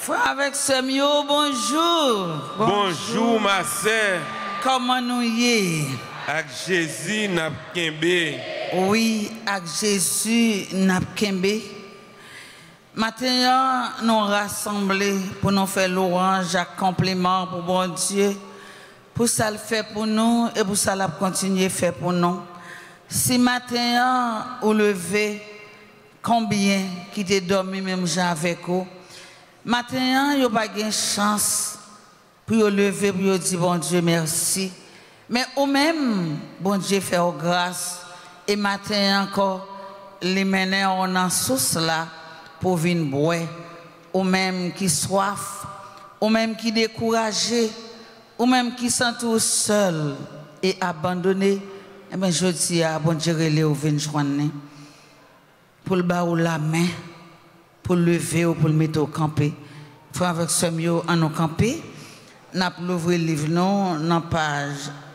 Frère avec Semio, bonjour. Bonjour ma sœur. Comment nous y est? Avec Jésus n'a kembe. Oui, avec Jésus n'a kembe. Maintenant, nous rassemblés pour nous faire louange à complément pour bon Dieu. Pour ça le fait pour nous et pour ça la continuer faire pour nous. Si matin vous levez, combien qui t'est dormi même avec vous? Matin, vous n'avez pas de chance pour vous lever, pour vous dire bon Dieu merci. Mais ou même, bon Dieu fait grâce. Et matin encore, les mener on en source là pour venir boire. Ou même qui soif, ou même qui découragé, ou même qui sent tout seul et abandonné. Eh bien, je dis à bon Dieu, les ou venir joindre pour le bas ou la main, pour le lever ou pour le mettre au campé. Frère avec ce mieux en au campé, nous avons ouvert le livre dans la page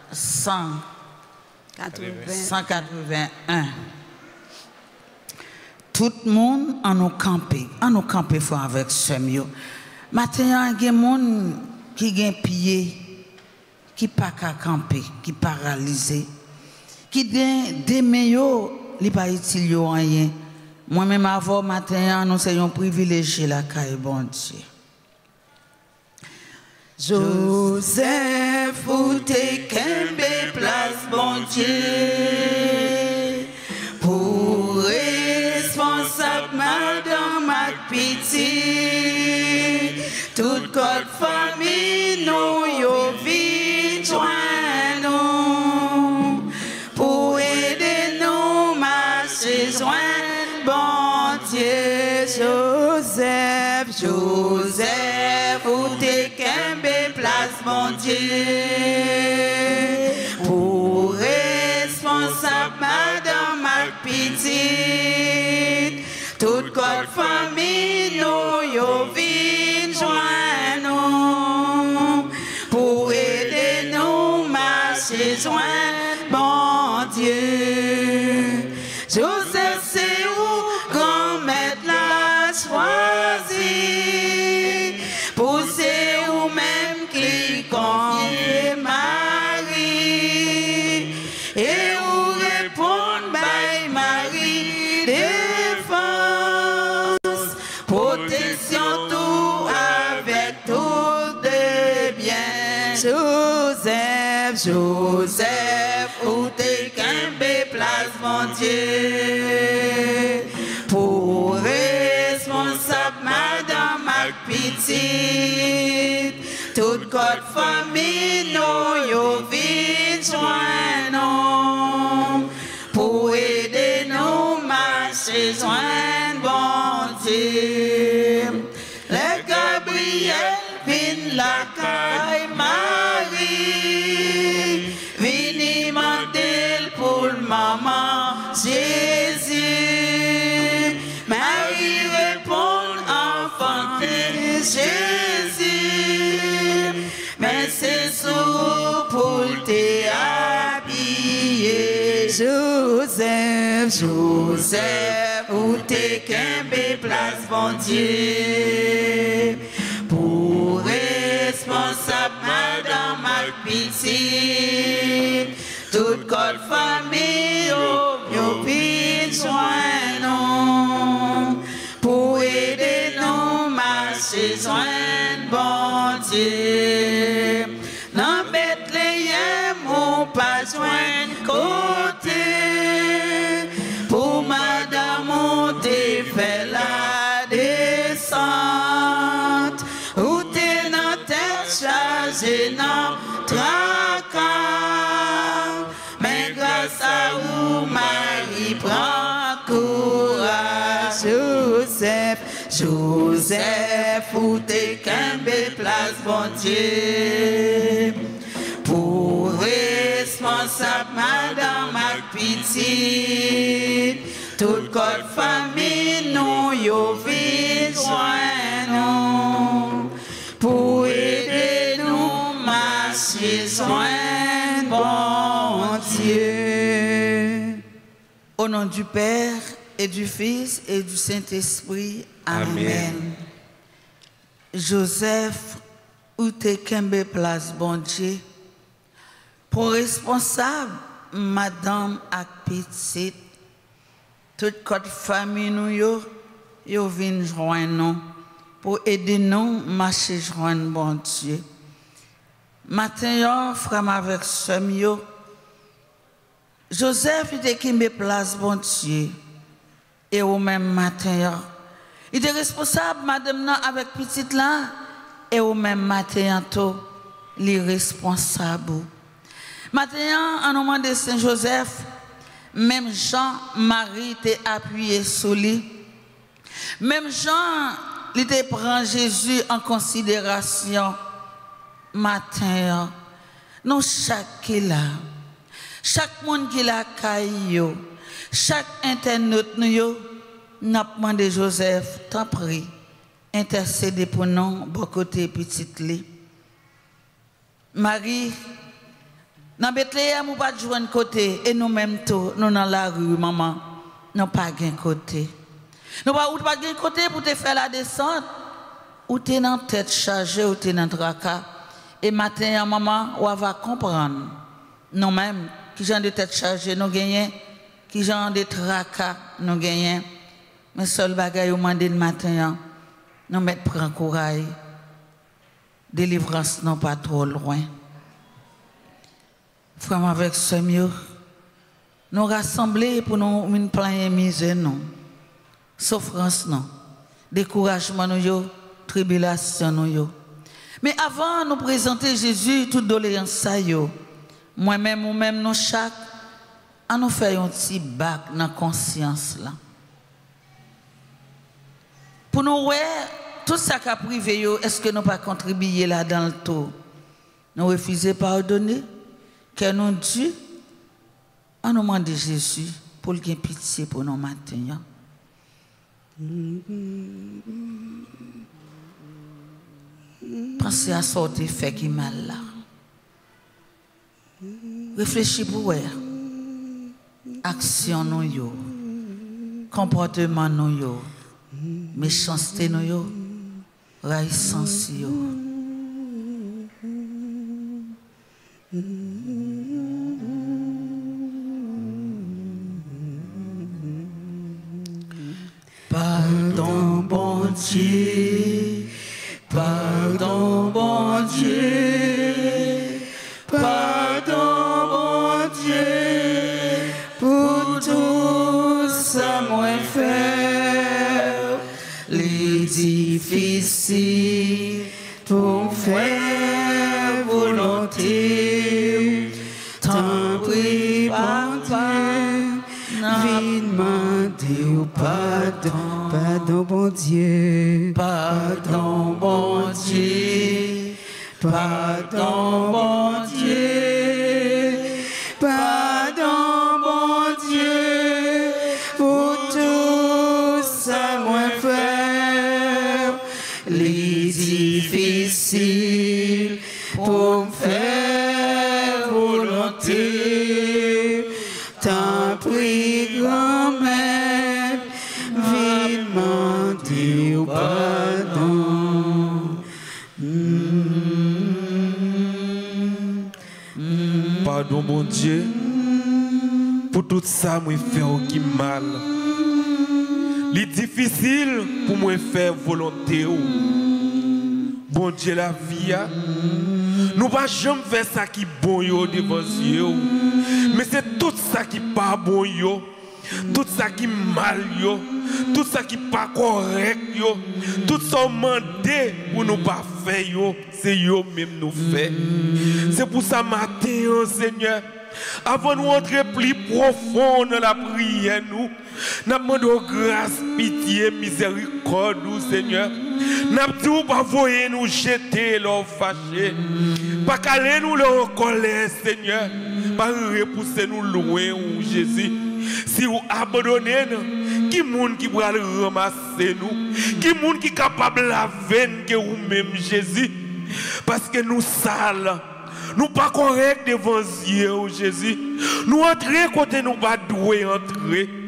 181. Tout le monde en au campé frère avec ce mieux. Maintenant, il y a des gens qui ont pied, qui ne peuvent pas camper, qui sont paralysés, qui ont des meilleurs, qui ne peuvent pas utiliser rien. Moi-même, avant matin, nous sommes privilégiés la caille, bon Dieu. Joseph, où t'es qu'un place, bon Dieu, pour responsable, madame, ma pitié, toute notre famille, nous, yo, vite, joins-nous, pour aider nous, marcher, joindre, bon Dieu, Joseph, où t'es qu'un place, mon Dieu, pour responsable, madame, ma petite, toute notre famille, nous, yo, vite, joins-nous, pour aider nous, marcher, joindre, bon Dieu. Joseph, c'est où grand maître l'a choisi, pour c'est où même qui confie Marie, et où répondre by Marie, défense, protection tout avec tout de bien. Joseph, où t'es qu'un place, mon Dieu, pour responsable, madame, ma petite, toute notre famille, nous, yo, vite, joins-nous, pour aider nous, marcher, joindre, bon Dieu. Le Gabriel, vin la caille, Marie, vini mandel pour maman, Jésus. Marie répond, enfant de Jésus, mais c'est sous pour t'habiller. Joseph, où t'es qu'un place, bon Dieu, pour responsable, madame, ma petite, toute notre famille, yo, vite, joins-nous, pour aider nous, marcher, joindre, bon Dieu. Dans Bethléem, on pas joindre côté, pour madame, on t'est fait la descente, où t'es dans tête chargée, dans tracas, mais grâce à vous, Marie prend courage. Joseph, où t'es qu'un place, bon Dieu, pour responsable, madame, ma petite, toute notre famille, nous, yo, vite, joins-nous, pour aider nous, marcher, joindre, bon Dieu. Au nom du Père et du Fils et du Saint-Esprit, amen. Joseph, ou te kembe place bon Dieu, pour responsable, madame ak petite, toute notre famille nous yo vinn joindre nous pour aider nous marcher joindre bon Dieu. Matin yo frère avec soeur yo Joseph était qui me place bon Dieu et au même matin yo il était responsable madame nan avec petite là et au même matin to li responsable matin en nom de Saint Joseph même Jean-Marie t'est appuyé sur lui même Jean il te prend Jésus en considération matin nous chaque qui là chaque monde qui la caillou chaque internaute nous n'a demandé Joseph t'en prie intercéder pour nous bon côté petite li Marie dans Bethléem ou pas de joindre côté et nous même tout nous dans la rue maman nous pas gain côté nous pas gain côté pour te faire la descente ou t'es dans tête chargée ou t'es dans tracas et matin maman on va comprendre nous même qui genre de tête chargée nous gagnons qui genre de tracas nous gagnons mais seul bagaille au mandé le matin nous mettre prendre courage délivrance non pas trop loin frère avec ce mieux nous rassembler pour nous une pleine misère non souffrance non découragement nous tribulation nous mais avant nous présenter Jésus toute doléance ça yo moi-même ou même nous chaque à nous faire un petit bac dans conscience là pour nous ouais tout ça qu'a privé yo est-ce que nous pas contribuer là dans le tout nous refuser pardonner que nous Dieu on nous demande Jésus pour qu'il ait pitié pour nous matin. Pensez à sortir fait qui mal là. Réfléchis pour voir. Action nous yo, comportement nous yo, méchanceté nous yo, raïssance yo. Pardon bon Dieu, pardon bon Dieu, pardon bon Dieu, pour tout ça moi faire, les difficiles pour faire volonté, tant prie papa, vite Dieu pardon, pardon bon Dieu, pardon bon Dieu, pardon bon Dieu, pardon bon Dieu, pour tout ça moi faire, les difficiles pour faire volonté, tant prie grand-mère, vivement Dieu pardon. Pardon, mon Dieu, pour tout ça, moi faire qui mal. C'est difficile pour moi faire volonté. Bon Dieu, la vie, nous ne pouvons jamais faire ça qui est bon devant Dieu. Mais c'est tout ça qui n'est pas bon, tout ça qui est mal, tout ça qui n'est pas correct, tout ça demandé pour nous pas faire, c'est eux même nous faire. C'est pour ça matin, Seigneur, avant de nous entrer plus profond dans la prière, nous demandons grâce, pitié, miséricorde, Seigneur. Nous ne pas voyer nous jeter leur fâché, pas caler nous leur colère, Seigneur, pas repousser nous loin, Jésus. Si vous abandonnez nous, qui monde qui va ramasser nous, qui monde qui est capable de laver que vous-même, Jésus, parce que nous sales. Nous pas corrects devant Dieu, Jésus. Nous entrons côté nous pas doués entrer.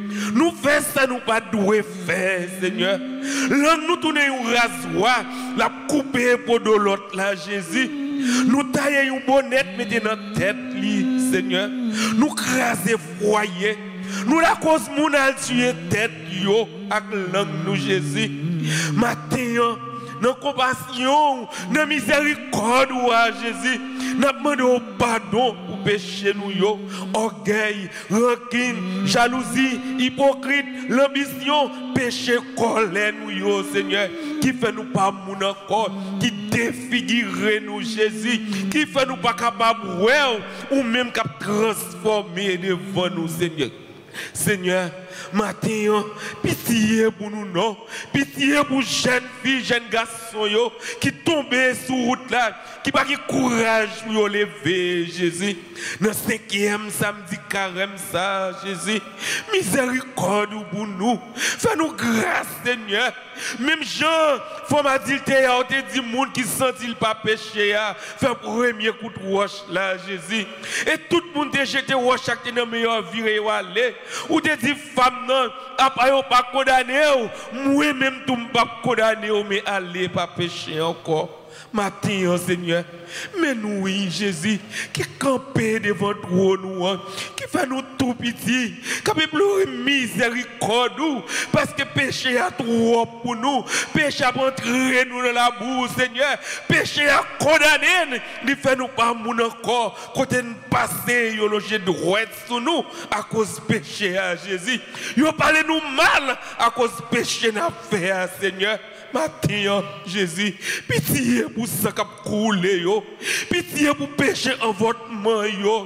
Nous faisons ça, nous pas doué faire, Seigneur. Là, nous tournons un rasoir, la couper pour de l'autre, là, Jésus. Nous taillons une bonnette, mettez dans la tête, Seigneur. Nous craser foyer. Nous la cause moun al tuer tête, yo, avec langue, nous, Jésus. Matin, dans compassion, dans miséricorde, Jésus, nous demandons pardon pour pécher nous, yo. Orgueil, rancune, jalousie, hypocrite, l'ambition, péché, colère, nous, yo, Seigneur, qui fait nous pas moun encore, qui défigure nous, Jésus, qui fait nous pas capable, ou même cap transformer devant nous, Seigneur. Seigneur, matin, pitié pour nous, non. Pitié pour jeunes filles, jeunes garçons qui tombent sur route là, qui n'ont pas de courage pour lever, Jésus. Dans le 5e samedi carême, ça, Jésus. Miséricorde pour nous. Fais-nous grâce, Seigneur. Même gens, faut m'adulter, on te dit, monde qui sent-il pas péché, fait premier coup de roche là, Jésus. Et tout le monde te jeté roche chaque dans meilleur viré ou aller. Ou te dit, femme, non, après, on pas condamné, moi-même, tout ne pas condamné, mais allez, pas pécher encore. Matin, Seigneur, mais nous, oui, Jésus, qui campait devant nous, qui fait nous tout petit, qui a plus miséricorde, parce que péché a trop pour nous, péché a entré nous dans la boue, Seigneur, péché a condamné, il fait nous pas mon encore, quand nous passons, il loge droite sur nous, à cause du péché à Jésus, il parle nous mal, à cause du péché n'a fait, Seigneur. Matin, Jésus, pitié pour ça qui a coulé, pitié pour péché en votre main,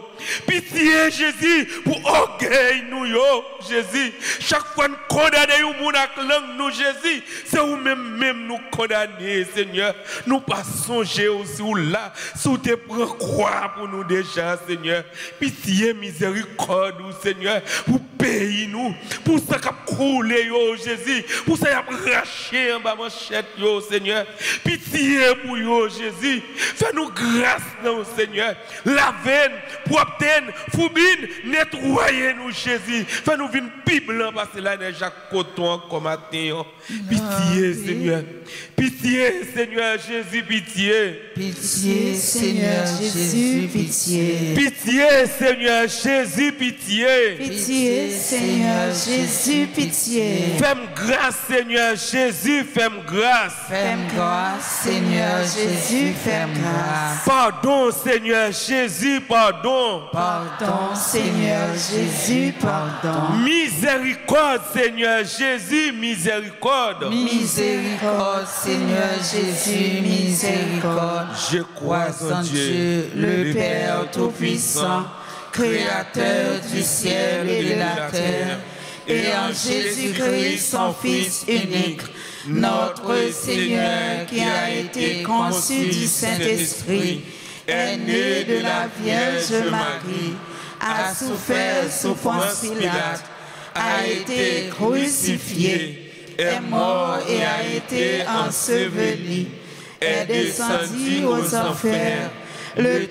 pitié, Jésus, pour orgueil, nous, Jésus. Chaque fois nous condamnons nous avec langue, nous, Jésus, c'est vous-même nous condamner, Seigneur. Nous pas songer aussi là, sous tes prends croix pour nous déjà, Seigneur. Pitié, miséricorde, Seigneur, pour payer nous, pour ça qui a coulé, Jésus, pour ça qui a raché en bas. Seigneur, pitié pour vous, Jésus. Fais-nous grâce, non, Seigneur. Lavez, proptez, foubine, nettoyez-nous, Jésus. Fais-nous venir plus blanc parce que là, il y a coton comme matin. Pitié, Seigneur. Pitié, Seigneur Jésus, pitié. Pitié, Seigneur Jésus, pitié. Pitié, Seigneur Jésus, pitié. Pitié, Seigneur Jésus, pitié. Fais-moi grâce, Seigneur Jésus, fais-moi grâce. Fais-moi grâce, Seigneur Jésus, fais-moi grâce. Pardon, Seigneur Jésus, pardon. Pardon, Seigneur Jésus, pardon. Miséricorde, Seigneur Jésus, miséricorde. Miséricorde, Seigneur Jésus, miséricorde. Je crois en Dieu, le Père Tout-Puissant, Créateur du ciel et de la terre, et en Jésus-Christ, son Fils unique, notre Seigneur qui a été conçu du Saint-Esprit, est né de la Vierge Marie, a souffert sous Ponce Pilate, a été crucifié, est mort et a été enseveli, est descendu aux enfers le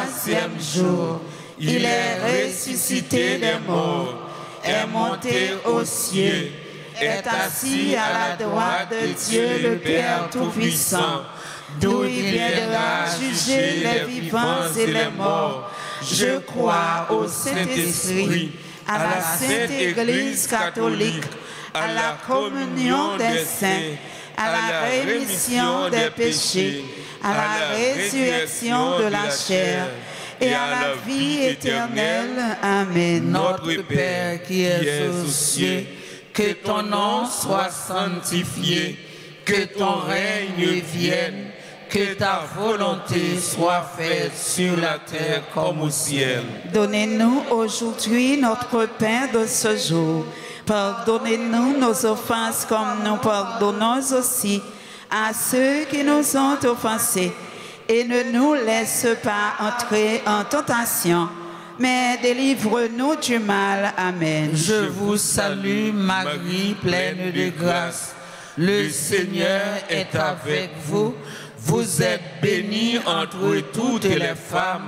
3e jour. Il est ressuscité des morts, est monté aux cieux, est assis à la droite de Dieu le Père Tout-Puissant, d'où il viendra juger les vivants et les morts. Je crois au Saint-Esprit, à la Sainte Église catholique, à la communion des saints, à la rémission des péchés, à la résurrection de la chair et à la vie éternelle. Amen. Notre Père qui es aux cieux, que ton nom soit sanctifié, que ton règne vienne, que ta volonté soit faite sur la terre comme au ciel. Donnez-nous aujourd'hui notre pain de ce jour. Pardonnez-nous nos offenses comme nous pardonnons aussi à ceux qui nous ont offensés. Et ne nous laisse pas entrer en tentation, mais délivre-nous du mal. Amen. Je vous salue, Marie, pleine de grâce. Le Seigneur est avec vous. Vous êtes bénie entre toutes les femmes,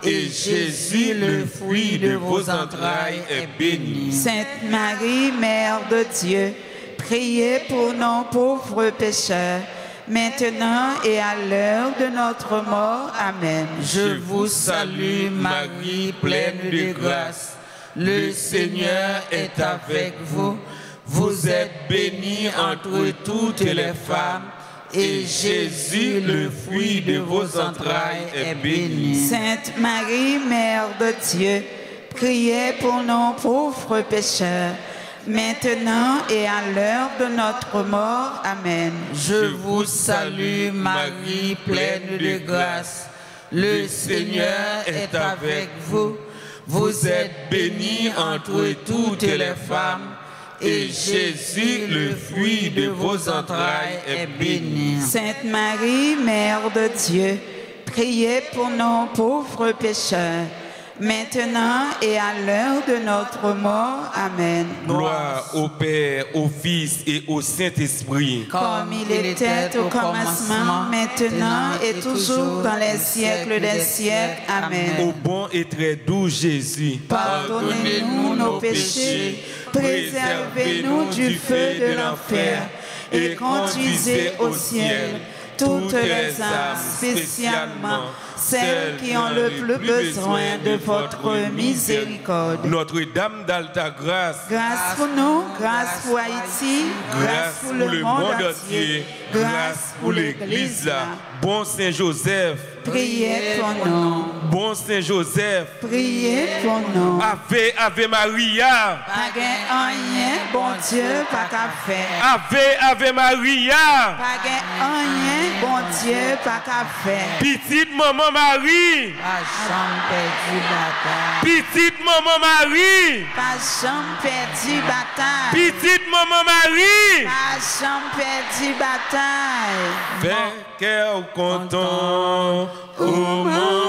et Jésus, le fruit de vos entrailles, est béni. Sainte Marie, Mère de Dieu, priez pour nos pauvres pécheurs, maintenant et à l'heure de notre mort. Amen. Je vous salue, Marie, pleine de grâce. Le Seigneur est avec vous. Vous êtes bénie entre toutes les femmes, et Jésus, le fruit de vos entrailles, est béni. Sainte Marie, Mère de Dieu, priez pour nos pauvres pécheurs, maintenant et à l'heure de notre mort. Amen. Je vous salue, Marie, pleine de grâce. Le Seigneur est avec vous. Vous êtes bénie entre toutes les femmes, et Jésus, le fruit de vos entrailles, est béni. Sainte Marie, Mère de Dieu, priez pour nos pauvres pécheurs, maintenant et à l'heure de notre mort. Amen. Gloire au Père, au Fils et au Saint-Esprit. Comme il était au commencement, maintenant et toujours dans les siècles des siècles. Amen. Au bon et très doux Jésus, pardonnez-nous nos péchés, préservez-nous du feu de l'enfer et conduisez au ciel toutes les âmes, spécialement celles qui ont le plus besoin de votre miséricorde. Notre-Dame d'Alta-Grâce, grâce pour nous, grâce pour Haïti, grâce pour le monde entier, grâce pour l'Église. Bon Saint-Joseph, priez pour nous. Bon Saint-Joseph, priez pour nous. Ave, Ave Maria. Pas rien, bon Dieu, pas qu'à faire. Ave, Ave Maria. Pas rien, bon Dieu, pas qu'à faire. Petite maman Marie. Pas jamais perdu bataille. Petite maman Marie. Pas jamais perdu bataille. Petite maman Marie. Pas jamais perdu bataille. Fais cœur content, oh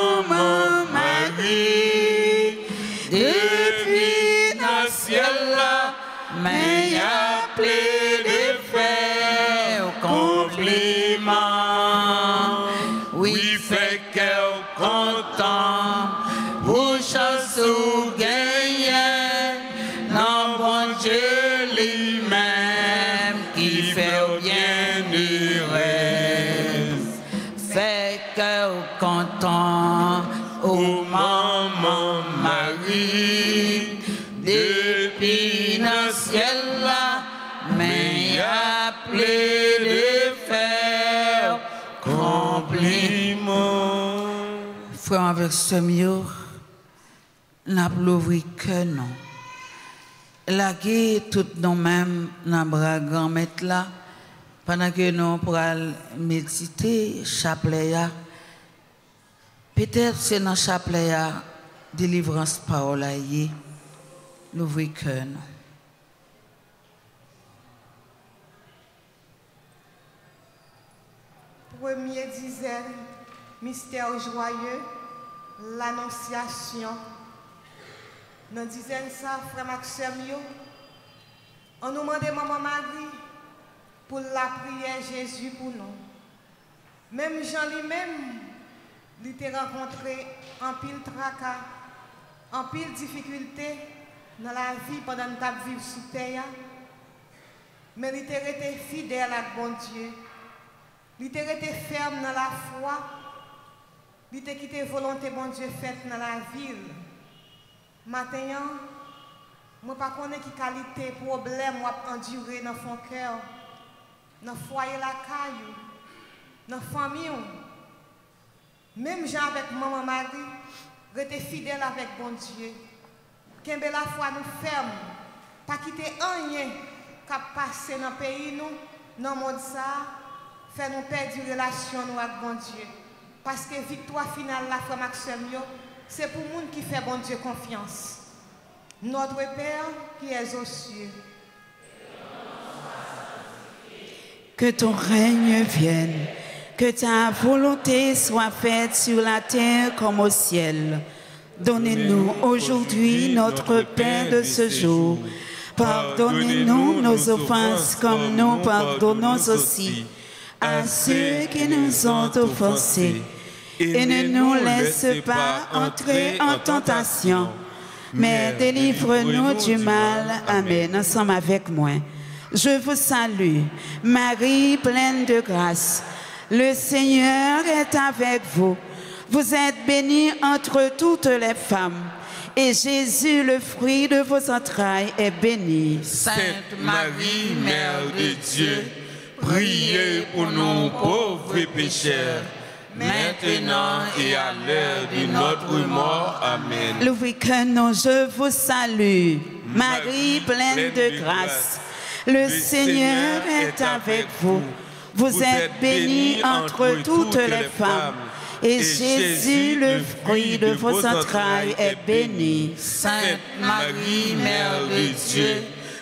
maman Marie, depuis dans le ciel là, mais y a plein de faire compliment. Oui, fait cœur content, pour chance ou gagner, non bon Dieu lui-même qui fait bien du reste. Fait cœur content, oh maman Marie, depuis dans le ciel là, mais y a plein de faire compliment. Frère avec ce mieux, n'a pas l'ouvrir que non. La guerre tout nous-mêmes n'a pas mettre là. Pendant que nous pourrons méditer chapelet, peut-être c'est dans chapelet délivrance parole y l'ouvrir cœur. Premier dizaine, mystère joyeux, l'annonciation. Dans dizaine ça, frère Maxime, on nous demande maman Marie pour la prière Jésus pour nous. Même Jean lui-même, il était rencontré en pile tracas, en pile difficulté dans la vie pendant que nous vivons sous terre. Mais il était resté fidèle à bon Dieu. Il était resté ferme dans la foi. Il était quitté volonté bon Dieu faite dans la ville. Maintenant, je ne sais pas quelle qualité, problème, ou endurer dans son cœur. Dans le foyer la caillou, dans la famille. Même Jean avec maman Marie, rester fidèle avec bon Dieu. Qu'un la foi nous ferme, pas quitter rien qui passe dans le pays, nous, dans le monde, faire nous perdre une relation avec bon Dieu. Parce que la victoire finale, la foi Maxime, c'est pour les gens qui fait bon Dieu confiance. Notre Père qui est aux cieux. Que ton règne vienne, que ta volonté soit faite sur la terre comme au ciel. Donnez-nous aujourd'hui notre pain de ce jour. Pardonnez-nous nos offenses comme nous pardonnons aussi à ceux qui nous ont offensés. et ne nous laisse pas entrer en tentation, mais délivre-nous du mal. Amen. Ensemble avec moi. Je vous salue, Marie pleine de grâce. Le Seigneur est avec vous. Vous êtes bénie entre toutes les femmes. Et Jésus, le fruit de vos entrailles, est béni. Sainte Marie, Mère de Dieu, priez pour nous pauvres pécheurs, maintenant et à l'heure de notre mort. Amen. Louis que nous, je vous salue, Marie pleine de grâce. Le Seigneur est avec vous. Vous êtes bénie entre toutes les femmes. Et Jésus, le fruit de vos entrailles, est béni. Sainte Marie, Mère de Dieu,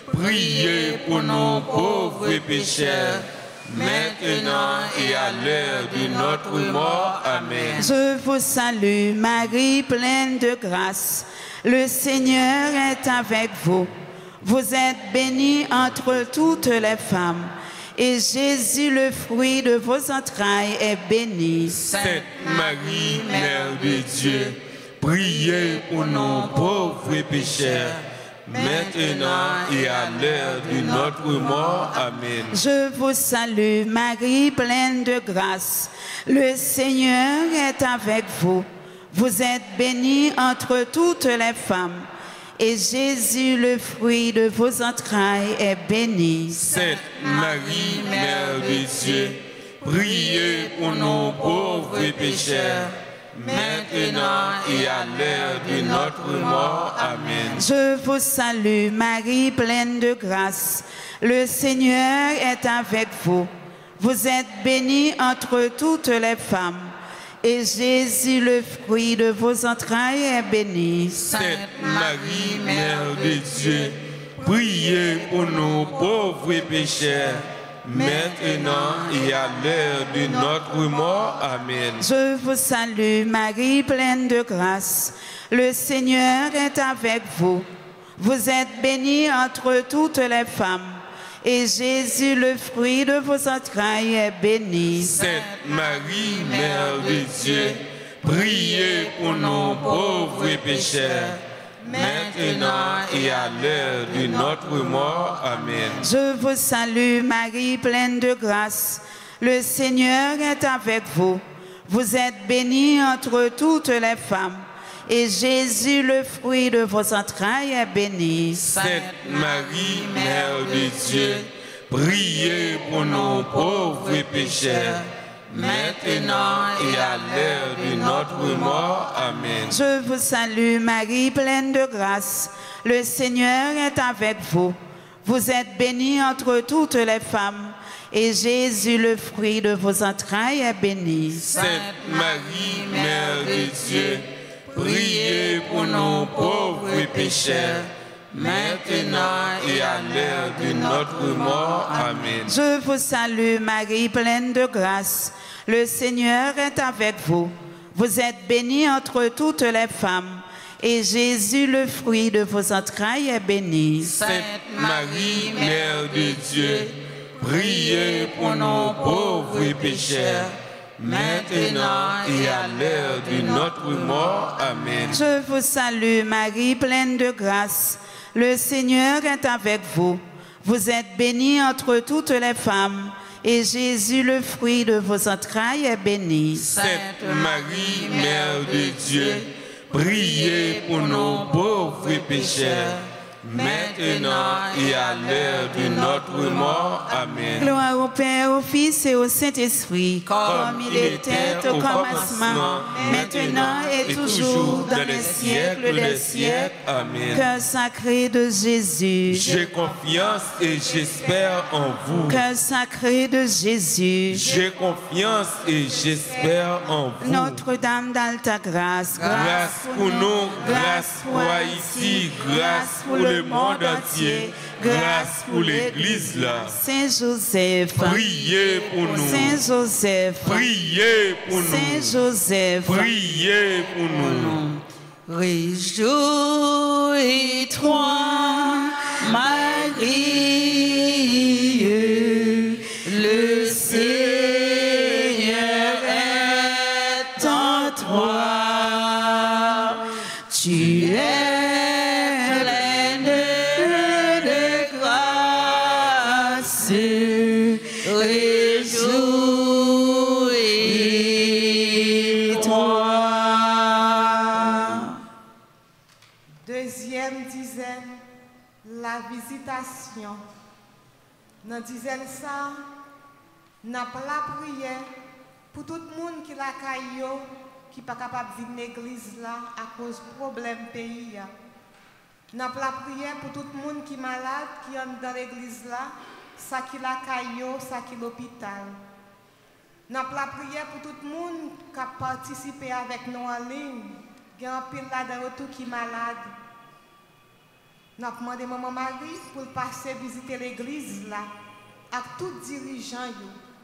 priez pour nous pauvres pécheurs, maintenant et à l'heure de notre mort. Amen. Je vous salue, Marie pleine de grâce. Le Seigneur est avec vous. Vous êtes bénie entre toutes les femmes. Et Jésus, le fruit de vos entrailles, est béni. Sainte Marie, Mère de Dieu, priez pour nous pauvres pécheurs, maintenant et à l'heure de notre mort. Amen. Je vous salue, Marie pleine de grâce. Le Seigneur est avec vous. Vous êtes bénie entre toutes les femmes. Et Jésus, le fruit de vos entrailles, est béni. Sainte Marie, Mère de Dieu, priez pour nous pauvres pécheurs, maintenant et à l'heure de notre mort. Amen. Je vous salue, Marie pleine de grâce. Le Seigneur est avec vous. Vous êtes bénie entre toutes les femmes. Et Jésus, le fruit de vos entrailles, est béni. Sainte Marie, Mère de Dieu, priez pour nous pauvres pécheurs, maintenant et à l'heure de notre mort. Amen. Je vous salue, Marie pleine de grâce. Le Seigneur est avec vous. Vous êtes bénie entre toutes les femmes. Et Jésus, le fruit de vos entrailles, est béni. Sainte Marie, Mère de Dieu, priez pour nous pauvres pécheurs, maintenant et à l'heure de notre mort. Amen. Je vous salue, Marie pleine de grâce. Le Seigneur est avec vous. Vous êtes bénie entre toutes les femmes. Et Jésus, le fruit de vos entrailles, est béni. Sainte Marie, Mère de Dieu, priez pour nous pauvres pécheurs, maintenant et à l'heure de notre mort. Amen. Je vous salue, Marie pleine de grâce. Le Seigneur est avec vous. Vous êtes bénie entre toutes les femmes. Et Jésus, le fruit de vos entrailles, est béni. Sainte Marie, Mère de Dieu, priez pour nous pauvres pécheurs, maintenant et à l'heure de notre mort. Amen. Je vous salue, Marie pleine de grâce. Le Seigneur est avec vous. Vous êtes bénie entre toutes les femmes. Et Jésus, le fruit de vos entrailles, est béni. Sainte Marie, Mère de Dieu, priez pour nous pauvres pécheurs, maintenant et à l'heure de notre mort. Amen. Je vous salue, Marie pleine de grâce. Le Seigneur est avec vous. Vous êtes bénie entre toutes les femmes. Et Jésus, le fruit de vos entrailles, est béni. Sainte Marie, Mère de Dieu, priez pour nous pauvres pécheurs, maintenant et à l'heure de notre mort. Amen. Gloire au Père, au Fils et au Saint-Esprit, comme il était au commencement, maintenant et toujours, dans les siècles des siècles. Amen. Cœur sacré de Jésus, J'ai confiance et j'espère en vous. cœur sacré de Jésus, J'ai confiance et j'espère en vous. Notre-Dame d'Alta Grâce, Grâce pour nous, grâce pour Haïti, grâce pour le monde entier, grâce pour l'Église là. Saint Joseph, Priez pour nous. Saint Joseph, Priez pour nous. Saint Joseph, Priez pour nous. Réjouis-toi, Marie, le Seigneur est en Tu es pleine de grâce, réjouis-toi. Deuxième dizaine, la visitation. Dans la dizaine ça, n'a pas la prière pour tout le monde qui la caillou, qui pas capable de venir l'église là à cause de problème pays. N'a pas la prière pour tout le monde qui est malade, qui est dans l'église là, ça qui la caillou, ça qui l'hôpital. N'a pas la prière pour tout le monde qui a participé avec nous en ligne, qui a un pile là dans retour qui est malade. Nous avons demandé à Maman Marie pour passer visiter l'église là, avec tous les dirigeants,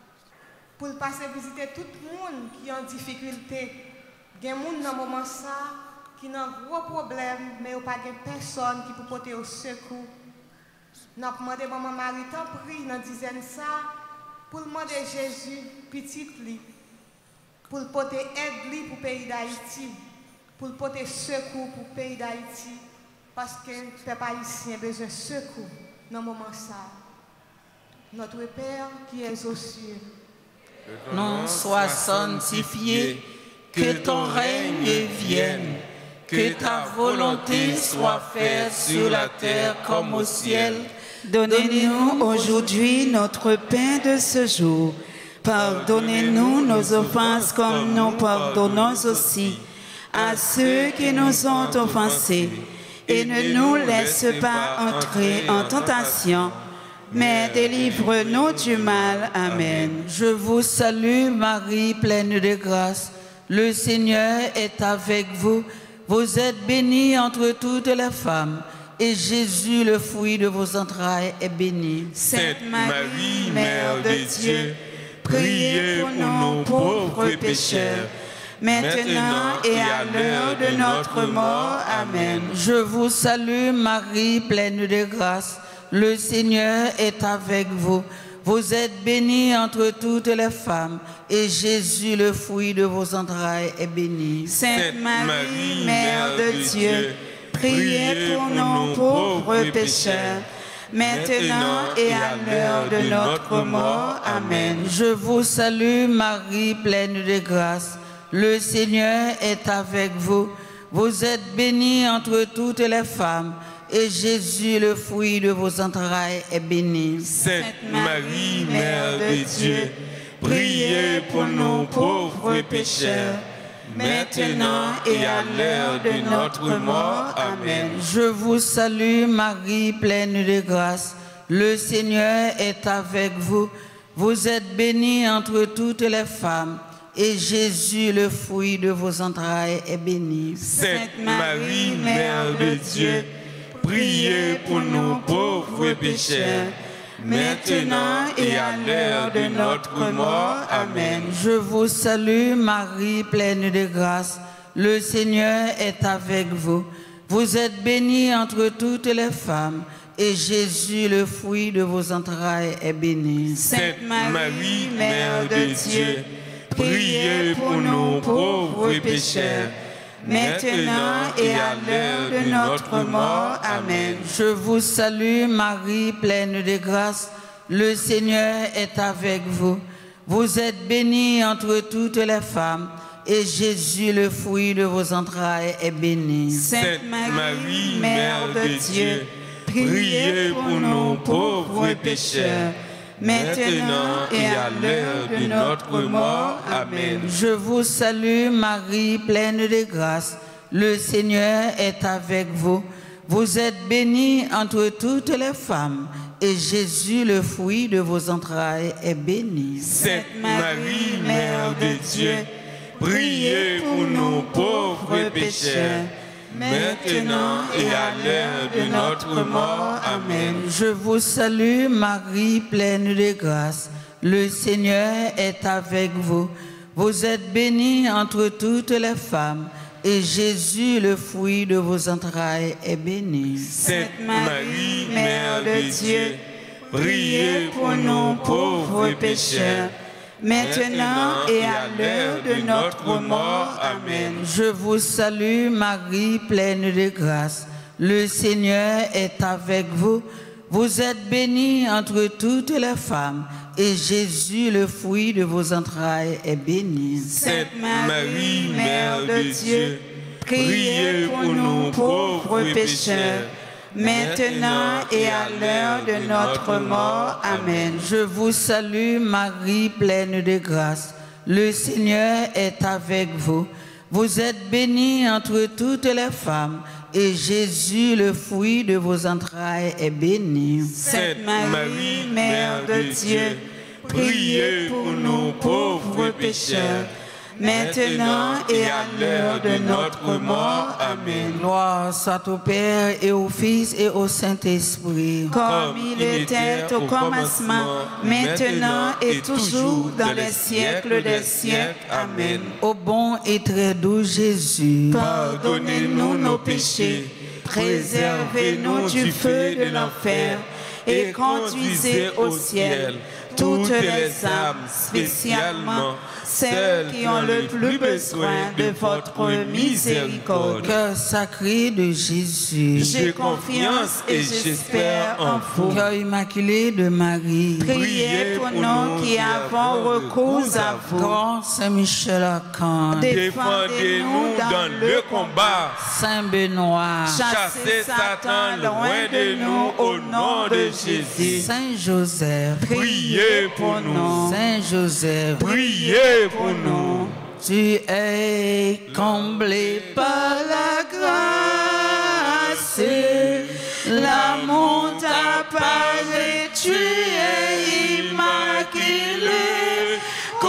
pour passer visiter tout le monde qui est en difficulté. Il y a des gens dans ce moment qui ont un gros problème, mais il n'y a pas de personne qui peut porter au secours. Nous avons demandé à Maman Marie, t'en prie, dans dizaine ça, pour demander à Jésus, petit lui, pour porter aide lui pour le pays d'Haïti, pour porter secours pour le pays d'Haïti. Parce que le peuple haïtien a besoin de secours dans ce moment ça. Notre Père qui est aux cieux, que ton nom soit sanctifié, que ton règne vienne, que ta volonté soit faite sur la terre comme au ciel. Donnez-nous aujourd'hui notre pain de ce jour. Pardonnez-nous nos offenses comme nous pardonnons aussi à ceux qui nous ont offensés. Et ne nous laisse pas entrer en tentation, mais délivre-nous du mal. Amen. Je vous salue Marie, pleine de grâce. Le Seigneur est avec vous. Vous êtes bénie entre toutes les femmes. Et Jésus, le fruit de vos entrailles, est béni. Sainte Marie, Mère de Dieu, priez pour nous pauvres pécheurs, maintenant et à l'heure de notre mort. Amen. Je vous salue Marie, pleine de grâce. Le Seigneur est avec vous. Vous êtes bénie entre toutes les femmes, et Jésus, le fruit de vos entrailles, est béni. Sainte Marie, Mère de Dieu, priez pour nous pauvres pécheurs, maintenant et à l'heure de notre mort. Amen. Je vous salue Marie, pleine de grâce. Le Seigneur est avec vous. Vous êtes bénie entre toutes les femmes, et Jésus, le fruit de vos entrailles, est béni. Sainte Marie, Mère de Dieu, priez pour nous pauvres pécheurs, maintenant et à l'heure de notre mort. Amen. Je vous salue Marie, pleine de grâce. Le Seigneur est avec vous. Vous êtes bénie entre toutes les femmes, et Jésus, le fruit de vos entrailles, est béni. Sainte Marie, Mère de Dieu, priez pour nous pauvres pécheurs, maintenant et à l'heure de notre mort. Amen. Je vous salue Marie, pleine de grâce. Le Seigneur est avec vous. Vous êtes bénie entre toutes les femmes, et Jésus, le fruit de vos entrailles, est béni. Sainte Marie, Mère de Dieu, priez pour nous pauvres pécheurs, maintenant et à l'heure de notre mort. Amen. Je vous salue Marie, pleine de grâce. Le Seigneur est avec vous. Vous êtes bénie entre toutes les femmes, et Jésus, le fruit de vos entrailles, est béni. Sainte Marie, Mère de Dieu, priez pour nous pauvres pécheurs, maintenant et à l'heure de notre mort. Amen. Je vous salue Marie, pleine de grâce. Le Seigneur est avec vous. Vous êtes bénie entre toutes les femmes, et Jésus, le fruit de vos entrailles, est béni. Sainte Marie, Mère de Dieu, priez pour nous pauvres pécheurs, maintenant et à l'heure de notre mort. Amen. Je vous salue Marie, pleine de grâce. Le Seigneur est avec vous. Vous êtes bénie entre toutes les femmes, et Jésus, le fruit de vos entrailles, est béni. Sainte Marie, Mère de Dieu, priez pour nous pauvres pécheurs, maintenant et à l'heure de de notre mort. Amen. Je vous salue, Marie, pleine de grâce. Le Seigneur est avec vous. Vous êtes bénie entre toutes les femmes, et Jésus, le fruit de vos entrailles, est béni. Sainte Marie, Mère de Dieu, priez pour nous pauvres pécheurs, maintenant et à l'heure de notre mort. Amen. Je vous salue, Marie, pleine de grâce. Le Seigneur est avec vous. Vous êtes bénie entre toutes les femmes, et Jésus, le fruit de vos entrailles, est béni. Sainte Marie, Mère de Dieu, priez pour nous pauvres pécheurs, maintenant et à l'heure de notre mort. Amen. Gloire soit au Père et au Fils et au Saint-Esprit. Comme il était au commencement, maintenant et toujours dans les siècles des siècles. Amen. Ô bon et très doux Jésus, Pardonnez-nous nos péchés, préservez-nous du feu de l'enfer et conduisez au ciel toutes les âmes, spécialement celles qui ont le plus besoin de votre miséricorde. Cœur sacré de Jésus, J'ai confiance et j'espère en vous. Cœur immaculé de Marie, Priez pour nous qui avons recours à vous. Grand Saint-Michel Archange, Défendez-nous dans le combat. Saint Benoît, Chassez Satan loin de nous au nom de Jésus. Saint Joseph, Priez pour nous. Saint Joseph, Priez pour nous. tu es comblé par la grâce, l'amour t'apparaît, tu es immaculé,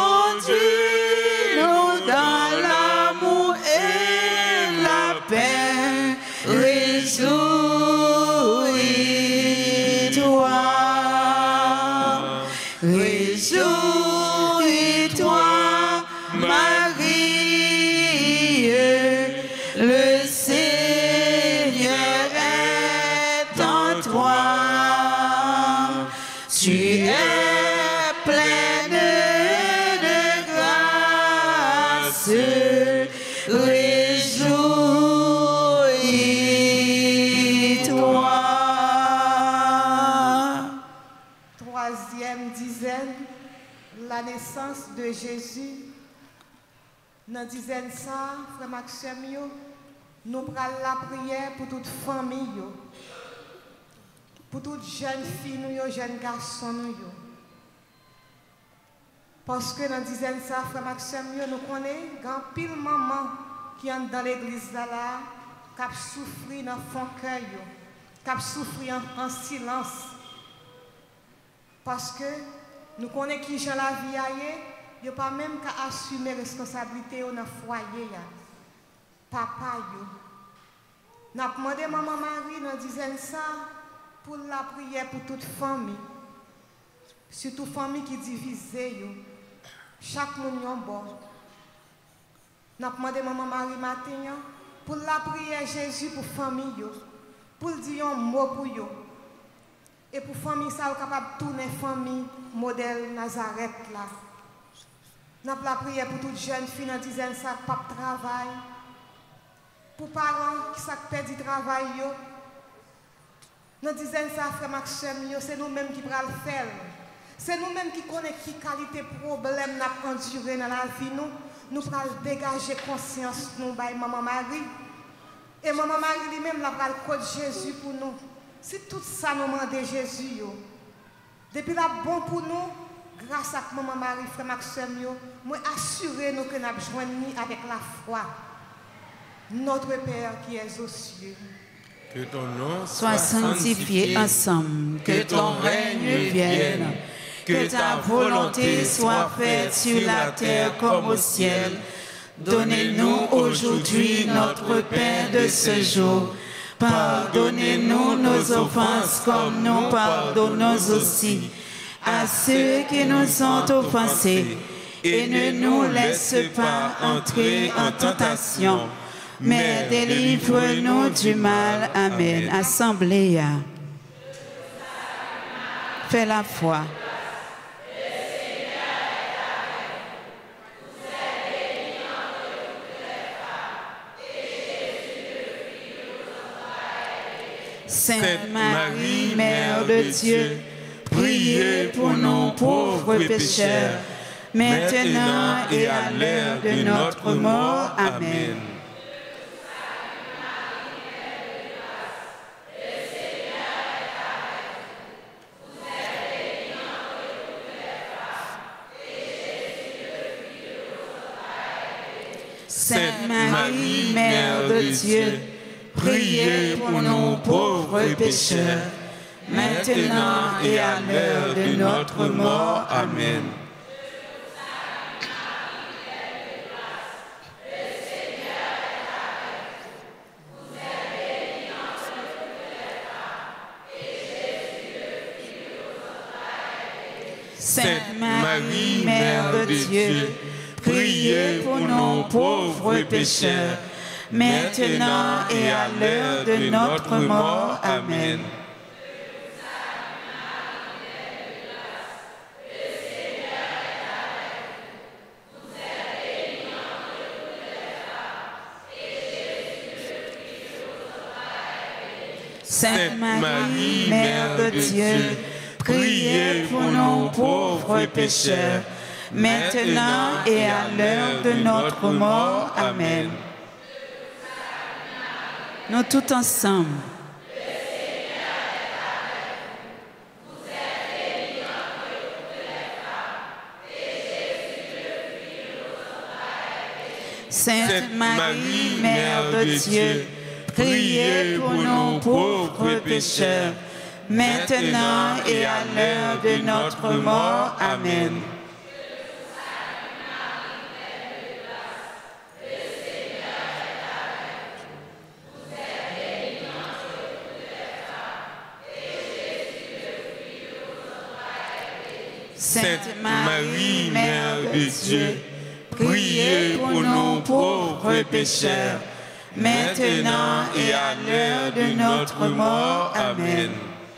conduis-nous dans l'amour et la paix, réjouis-toi, réjouis-toi, Marie, le Seigneur est en toi. Tu es pleine de grâce, réjouis-toi. Troisième dizaine, la naissance de Jésus. Dans la dizaine ça, frère Maxime, nous prenons la prière pour toute famille, pour toutes jeunes filles, nous, jeunes garçons. Nous. Parce que dans la dizaine ça, frère Maxime, nous connaissons grand pile maman qui est dans l'église là, qui a souffert dans le fond cœur, qui a souffert en silence. Parce que nous connaissons qui Jean la vie aille, il n'y a pas même qu'à assumer la responsabilité dans le foyer. Papa, nous avons demandé à maman Marie dans dizaine ça pour la prière pour toute famille. Surtout famille qui divisée. Chaque monde est bon. Nous avons demandé à maman Marie matin pour la prière Jésus pour famille. Pour dire un mot pour eux. Et pour famille, ça est capable de tourner famille modèle Nazareth là. Nous avons la prière pour toutes jeunes filles dans dizaine ça pas de travail. Pour parents qui ont perdu du travail, nous disons ça, frère Maxime, c'est nous-mêmes qui pourrons le faire. C'est nous-mêmes qui connaissons qui qualité problème nous avons enduré dans la vie. Nous pourrons dégager conscience nous par Maman Marie. Et Maman Marie lui-même la parle code Jésus pour nous. Si tout ça nous demande Jésus, depuis là bon pour nous, grâce à Maman Marie, frère Maxime, nous assurons que nous avons joint avec la foi. Notre Père qui es aux cieux, Que ton nom Sois sanctifié ensemble, que ton règne vienne, que ta volonté soit faite sur la terre comme au ciel. Donnez-nous aujourd'hui notre pain de ce jour. Pardonnez-nous nos offenses comme nous pardonnons aussi à ceux qui nous ont offensés. Et ne nous laisse pas entrer en tentation, mais délivre-nous du mal. Amen. Assemblée, fais la foi. Sainte Marie, Mère de Dieu, priez pour nous pauvres pécheurs, maintenant et à l'heure de notre mort. Amen. Sainte Marie, Mère de Dieu, priez pour nous pauvres pécheurs, maintenant et à l'heure de notre mort. Amen. Sainte Marie, Mère de Dieu, priez pour nous pauvres pécheurs, maintenant et à l'heure de notre mort. Amen. Sainte Marie, Mère de Dieu, priez pour nous pauvres pécheurs, maintenant et à l'heure de notre mort. Amen. Nous tous ensemble. Sainte Marie, Mère de Dieu, priez pour nous pauvres pécheurs, maintenant et à l'heure de notre mort. Amen. Sainte Marie, Mère de Dieu, priez pour nous pauvres pécheurs, maintenant et à l'heure de notre mort. Amen.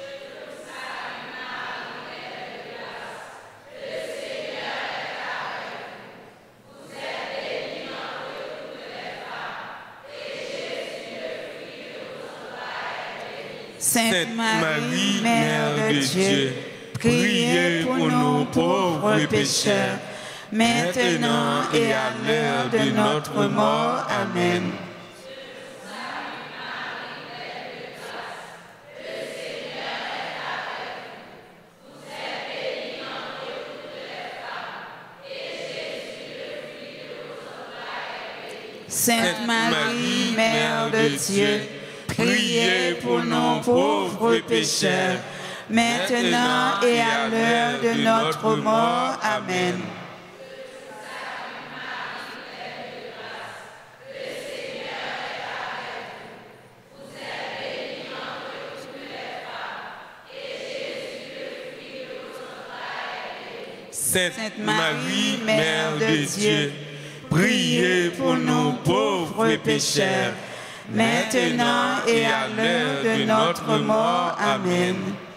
Sainte Marie, Mère de Dieu, priez pour nous pauvres pécheurs, maintenant et à l'heure de notre mort. Amen. Sainte Marie, Mère de Dieu, priez pour nous pauvres pécheurs, maintenant et à l'heure de notre mort. Amen. Sainte Marie, Mère de Dieu, priez pour nous pauvres pécheurs, maintenant et à l'heure de notre mort. Amen.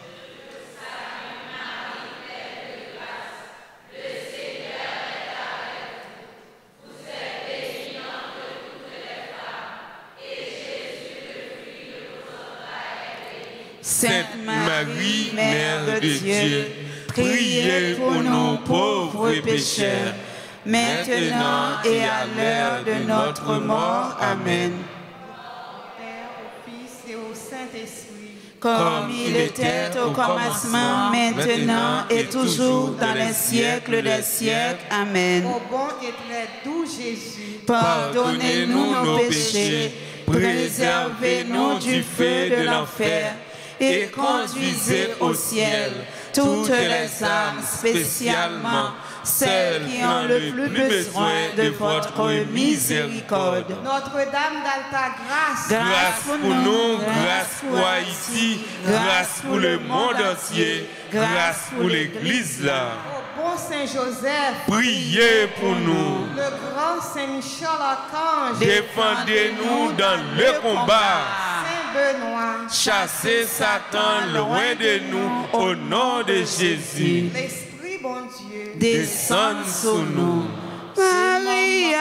Sainte Marie, Mère de Dieu, priez pour nous pauvres pécheurs, maintenant et à l'heure de notre mort. Amen. Père, au Fils et au Saint-Esprit, Comme il était au commencement, maintenant et toujours dans les siècles des siècles. Amen. au bon et très doux Jésus, Pardonnez-nous nos péchés, préservez-nous du feu de l'enfer et conduisez au ciel toutes les âmes, spécialement celles qui ont le plus besoin de votre miséricorde. Notre-Dame d'Alta Grâce, Grâce pour nous, grâce pour Haïti, grâce pour le monde entier, grâce pour l'Église là. au bon Saint-Joseph, Priez pour nous. le grand Saint-Michel Archange, Défendez-nous dans le combat. Saint-Benoît, Chassez Satan loin de nous au nom de Jésus. l'Esprit bon Dieu, Descende sur nous. Maria,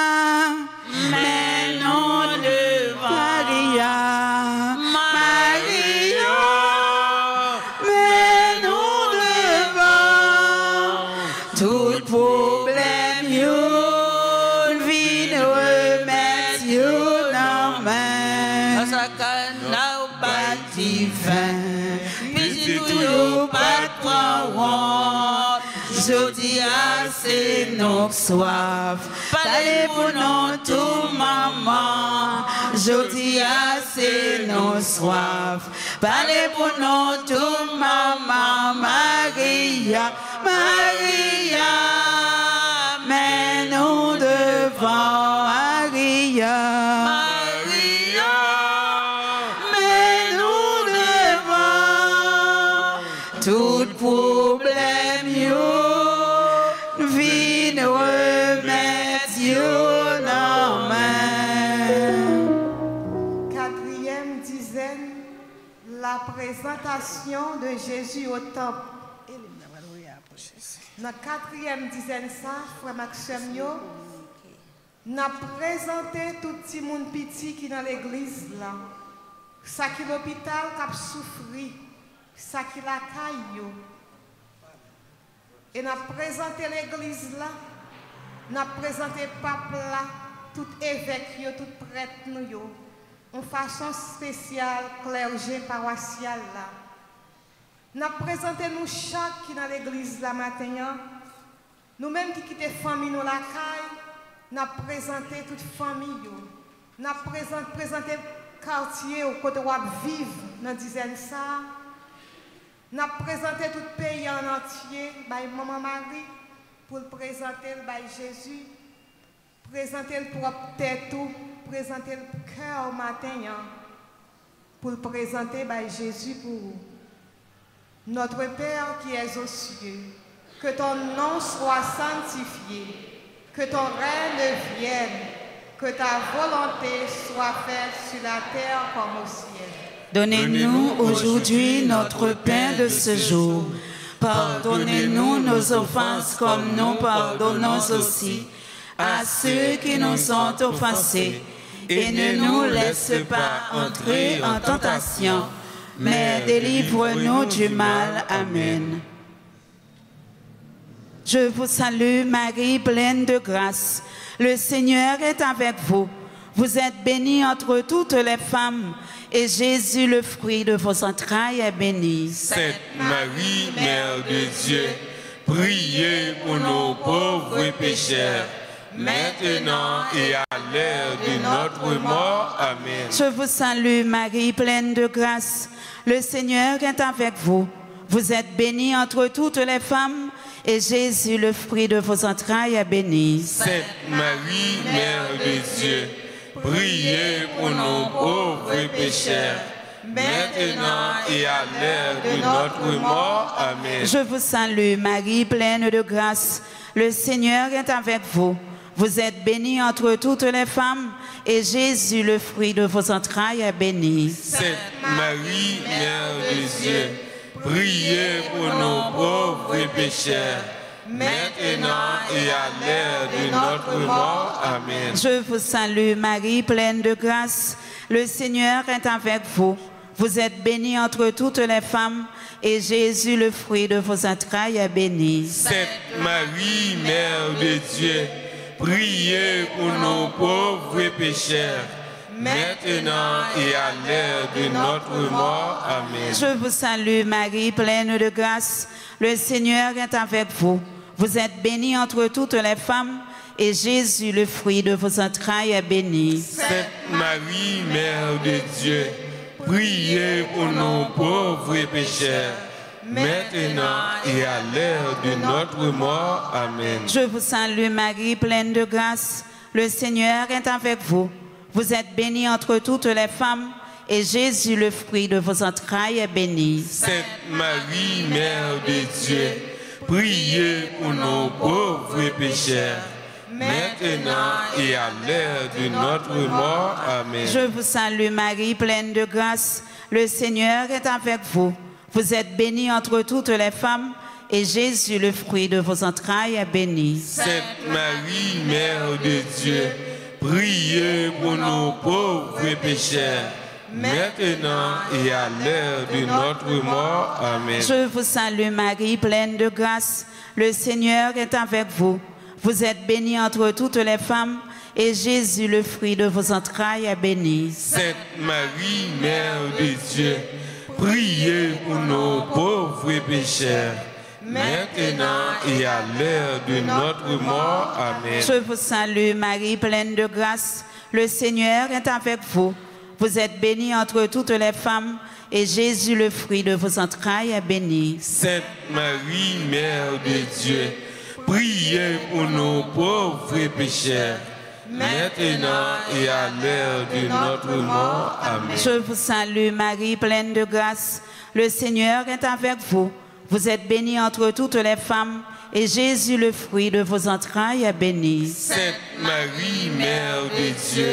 mais non devant. Maria, Maria. faim. Petit tout yo pas prendre. Jodi a c'est nos soif. Parlez pour nous tout maman. Jodi a c'est nos soif. Parlez pour nous tout maman. Maria, Maria. Mais nous devons Maria. Maria. Mais nous devons tout problème yo. Vie nous remettre yo dans main. Quatrième dizaine, la présentation de Jésus au temple. Dans la quatrième dizaine, ça, frère Maxime, nous avons présenté tout le monde petit qui est dans l'église là. Ça qui est l'hôpital qui a souffert, ça qui est la caille. Et nous avons présenté l'église là, nous avons présenté le pape là, tout évêque, tout prêtre nous, en façon spéciale, clergé paroissial là. Nous avons présenté nous chaque qui est dans l'église la matin. Nous-mêmes qui quittons famille nous la caille, nous avons présenté toute famille. Nous avons présenté le quartier au côté où nous vivons dans la dizaine ça. Nous avons présenté tout le pays en entier, by Maman Marie, pour le présenter by Jésus, présenter le propre tête, présenter le cœur au matin, pour le présenter by Jésus pour vous. Notre Père qui es aux cieux, que ton nom soit sanctifié, que ton règne vienne, que ta volonté soit faite sur la terre comme au ciel. Donnez-nous aujourd'hui notre pain de ce jour. Pardonnez-nous nos offenses comme nous pardonnons aussi à ceux qui nous ont offensés. Et ne nous laisse pas entrer en tentation, mais délivre-nous du mal. Amen. Je vous salue, Marie, pleine de grâce. Le Seigneur est avec vous. Vous êtes bénie entre toutes les femmes, et Jésus, le fruit de vos entrailles, est béni. Sainte Marie, Mère de Dieu, priez pour nos pauvres pécheurs, maintenant et à l'heure de notre mort. Amen. Je vous salue, Marie, pleine de grâce. Le Seigneur est avec vous. Vous êtes bénie entre toutes les femmes, et Jésus, le fruit de vos entrailles, est béni. Sainte Marie, Mère de Dieu, priez pour nos pauvres pécheurs, maintenant et à l'heure de notre mort. Amen. Je vous salue, Marie, pleine de grâce. Le Seigneur est avec vous. Vous êtes bénie entre toutes les femmes, et Jésus, le fruit de vos entrailles, est béni. Sainte Marie, Mère de Dieu, priez pour nos pauvres pécheurs, maintenant et à l'heure de notre mort. Amen. Je vous salue, Marie, pleine de grâce. Le Seigneur est avec vous. Vous êtes bénie entre toutes les femmes, et Jésus, le fruit de vos entrailles, est béni. Sainte Marie, Mère de Dieu, priez pour nos pauvres pécheurs, maintenant et à l'heure de notre mort. Amen. Je vous salue, Marie, pleine de grâce. Le Seigneur est avec vous. Vous êtes bénie entre toutes les femmes, et Jésus, le fruit de vos entrailles, est béni. Sainte Marie, Mère de Dieu, priez pour nos pauvres pécheurs, maintenant et à l'heure de notre mort. Amen. Je vous salue, Marie, pleine de grâce. Le Seigneur est avec vous. Vous êtes bénie entre toutes les femmes, et Jésus, le fruit de vos entrailles, est béni. Sainte Marie, Mère de Dieu, priez pour nos pauvres pécheurs, maintenant et à l'heure de notre mort. Amen. Je vous salue, Marie, pleine de grâce. Le Seigneur est avec vous. Vous êtes bénie entre toutes les femmes, et Jésus, le fruit de vos entrailles, est béni. Sainte Marie, Mère de Dieu, priez pour nos pauvres pécheurs, maintenant et à l'heure de notre mort. Amen. Je vous salue, Marie, pleine de grâce. Le Seigneur est avec vous. Vous êtes bénie entre toutes les femmes, et Jésus, le fruit de vos entrailles, est béni. Sainte Marie, Mère de Dieu, priez pour nos pauvres et pécheurs, maintenant et à l'heure de notre mort. Amen. Je vous salue, Marie, pleine de grâce. Le Seigneur est avec vous. Vous êtes bénie entre toutes les femmes, et Jésus, le fruit de vos entrailles, est béni. Sainte Marie, Mère de Dieu, priez pour nos pauvres et pécheurs, maintenant et à l'heure de notre mort. Amen. Je vous salue, Marie, pleine de grâce. Le Seigneur est avec vous. Vous êtes bénie entre toutes les femmes, et Jésus, le fruit de vos entrailles, est béni. Sainte Marie, Mère de Dieu,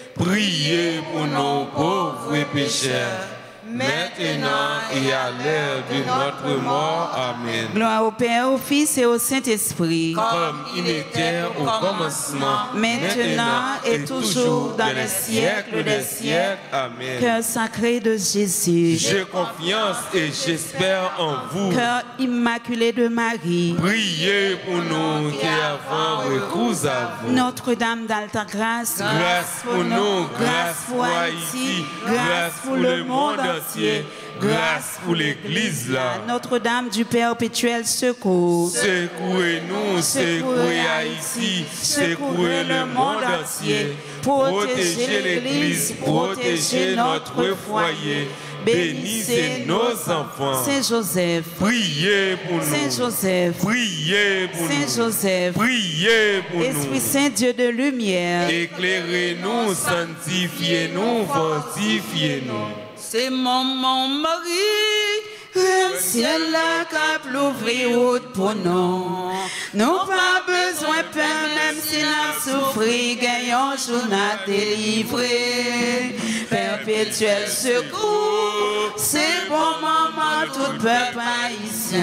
priez pour nos pauvres et pécheurs, maintenant et à l'heure de notre mort. Amen. Gloire au Père, au Fils et au Saint-Esprit. Comme il était au commencement, maintenant et toujours dans les siècles des siècles. Amen. Cœur sacré de Jésus. J'ai confiance et j'espère en vous. Cœur immaculé de Marie. Priez pour nous qui avons recours à vous. Notre-Dame d'Alta Grâce. Grâce pour nous, grâce pour Haïti, grâce pour le monde entier, grâce pour l'Église là. Notre-Dame du Perpétuel Secours. Secouez-nous, secouez Haïti, secouez le monde entier. Protégez l'Église, protégez notre foyer. Bénissez nos enfants. Saint Joseph. Priez pour nous. Saint Joseph. Priez pour nous. Saint Joseph. Priez pour nous. Esprit Saint, Dieu de lumière. Éclairez-nous, sanctifiez-nous, fortifiez-nous. C'est maman Marie, Le ciel là cap l'ouvrir route pour nous. Nous pas besoin de peur, même si nous souffrons, gagnons jour n'a délivré. Perpétuel secours, c'est bon maman, tout peuple haïtien.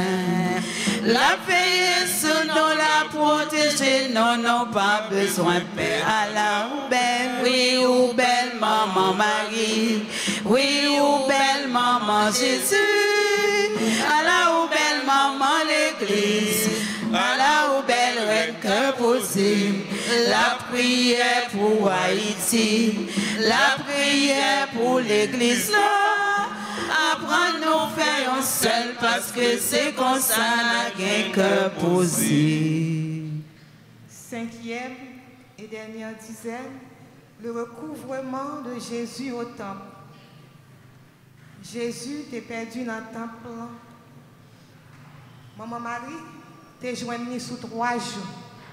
La veille sur nous, la protéger, non, non, pas besoin de paix. À la ou belle, oui, ou belle maman Marie, oui, ou belle maman Jésus. À la ou belle maman l'Église, à la ou belle reine que possible. La prière pour Haïti, la prière pour l'Église là. Apprends nous faire un seul parce que c'est comme ça n'a que possible. Cinquième et dernière dizaine, le recouvrement de Jésus au temple. Jésus t'es perdu dans le temple. Maman Marie t'es joignée sous 3 jours.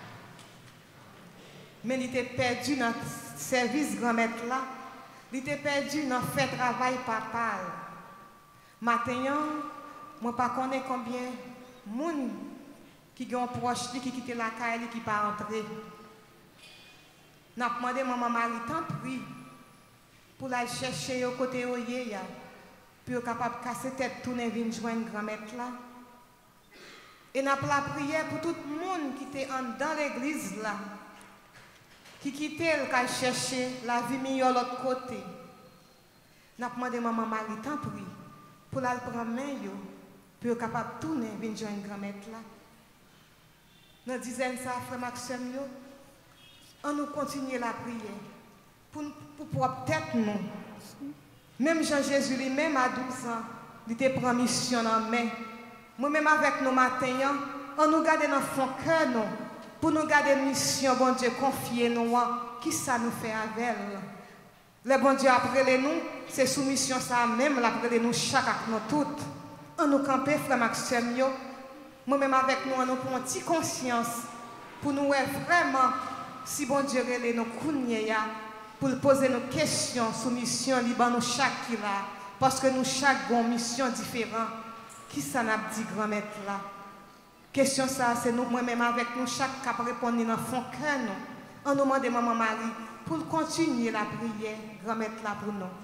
Mais il t'est perdu dans le service grand-mère là. Il t'est perdu dans le fait travail papa. Maintenant, moi ne connais pas combien de monde qui ont proche qui quitte la caille qui pas entrer. N'a demandé maman Marie tant pris pour la chercher au côté où il y a pour capable casser tête tourner venir joindre grand-mère là. Et n'a pas la prière pour tout le monde qui était dans l'église là qui quittait le cas chercher la vie meilleure de l'autre côté. N'a demandé maman Marie tant pris pour la prendre main yo pour capable tourner venir joindre grand-mère là. Dans dizaine ça frère Maxime yo on nous continue la prière pour propre tête nous. Même Jean-Jésus lui-même à 12 ans, il était pris mission en main. Moi-même avec nos matins, on nous garde dans le fond cœur nous pour nous garder mission bon Dieu confier nous qui ça nous fait avec elle. Le bon Dieu après nous, c'est soumission ça même après nous chaque avec nous toutes. On nous camper frère Maxime yo. Moi-même avec nous on nous prend une petite conscience pour nous vraiment si bon Dieu relève nos kounya pour poser nos questions sous mission liban nous chaque qui là parce que nous chaque avons mission différente qui ça n'a dit grand-mère là question ça c'est nous moi-même avec nous chaque cap répondre dans fond cœur nous on nous demande maman Marie pour continuer la prière grand-mère là pour nous.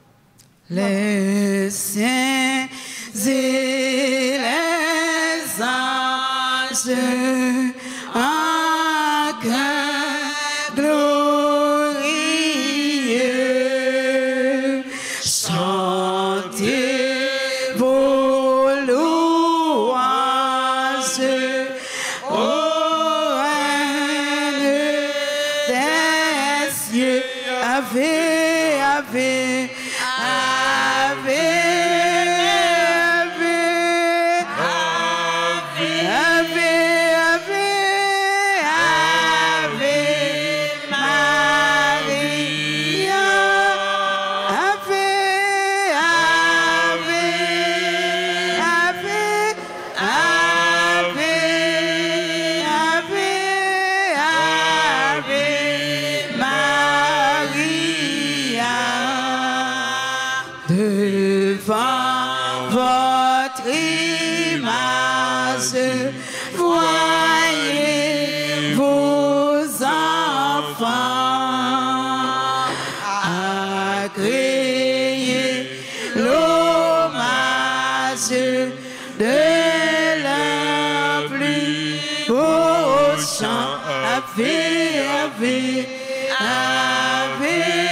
Les saints et les anges en cœur glorieux, chantez vos louanges au règne des cieux. Ave, ave, ave à crier l'hommage de la pluie au chant. Ave, ave, ave,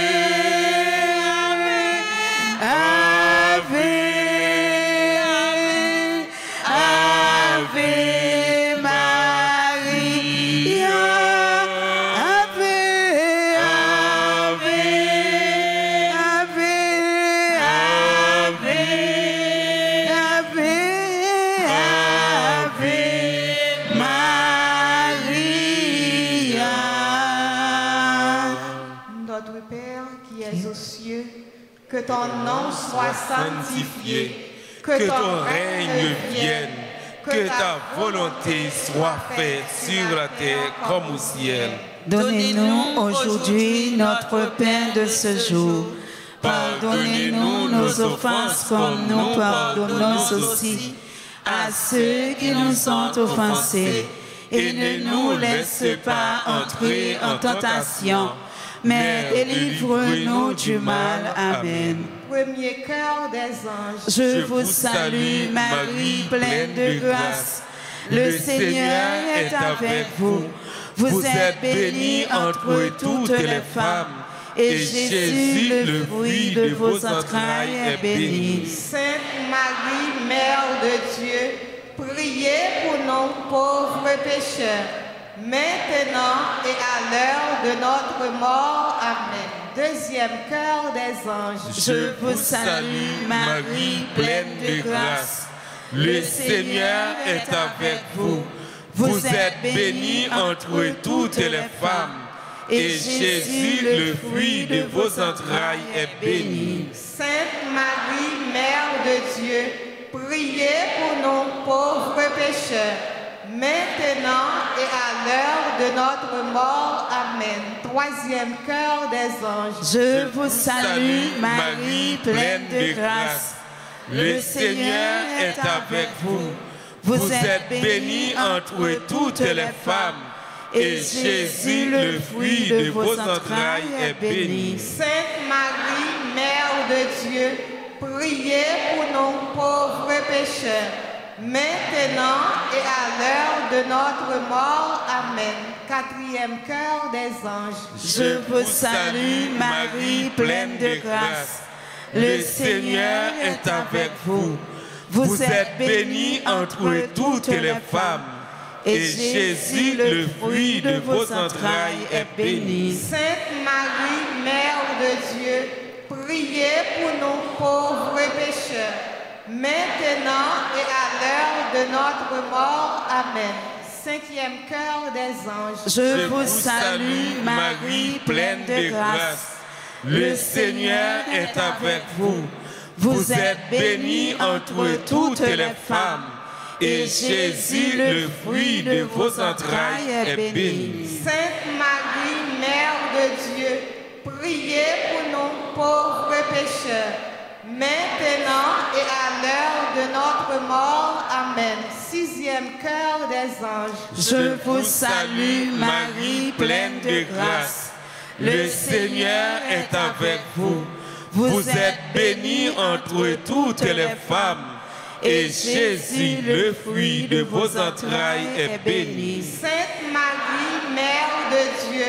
ave, ave, ave Maria, ave, ave, ave, ave, ave, ave Maria. Notre Père qui es aux cieux, que ton nom soit sanctifié, que ton règne vienne, que ta volonté soit faite sur la terre comme au ciel. Donnez-nous aujourd'hui notre pain de ce jour. Pardonnez-nous nos offenses comme nous pardonnons aussi à ceux qui nous ont offensés. Et ne nous laisse pas entrer en tentation, mais délivre-nous du mal. Amen. Premier cœur des anges. Je vous salue, Marie, pleine de grâce. Le Seigneur est avec vous. Vous êtes bénie entre toutes les femmes, et Jésus, le fruit de vos entrailles, est béni. Sainte Marie, Mère de Dieu, priez pour nous pauvres pécheurs, maintenant et à l'heure de notre mort. Amen. Deuxième cœur des anges. Je vous salue, Marie, pleine de grâce. Le Seigneur est avec vous. Vous êtes bénie entre toutes les femmes, et Jésus, le fruit de vos entrailles, est béni. Sainte Marie, Mère de Dieu, priez pour nous pauvres pécheurs, maintenant et à l'heure de notre mort. Amen. Troisième cœur des anges. Je vous salue, Marie, pleine de grâce. Le Seigneur est avec vous. Vous êtes bénie entre toutes les femmes, et Jésus, le fruit de vos entrailles, est béni. Sainte Marie, Mère de Dieu, priez pour nous pauvres pécheurs, maintenant et à l'heure de notre mort. Amen. Quatrième cœur des anges. Je vous salue, Marie, pleine de grâce. Le Seigneur est avec vous. Vous êtes bénie entre toutes les femmes, et Jésus, le fruit de vos entrailles, est béni. Sainte Marie, Mère de Dieu, priez pour nous pauvres pécheurs, maintenant et à l'heure de notre mort. Amen. Cinquième cœur des anges. Je vous salue, Marie, pleine de grâce. Le Seigneur est avec vous. Vous êtes bénie entre toutes les femmes, et Jésus, le fruit de vos entrailles, est béni. Sainte Marie, Mère de Dieu, priez pour nous pauvres pécheurs, maintenant et à l'heure de notre mort. Amen. Sixième cœur des anges. Je vous salue, Marie, pleine de grâce. Le Seigneur est avec vous. Vous êtes bénie entre toutes les femmes, et Jésus, le fruit de vos entrailles, est béni. Sainte Marie, Mère de Dieu,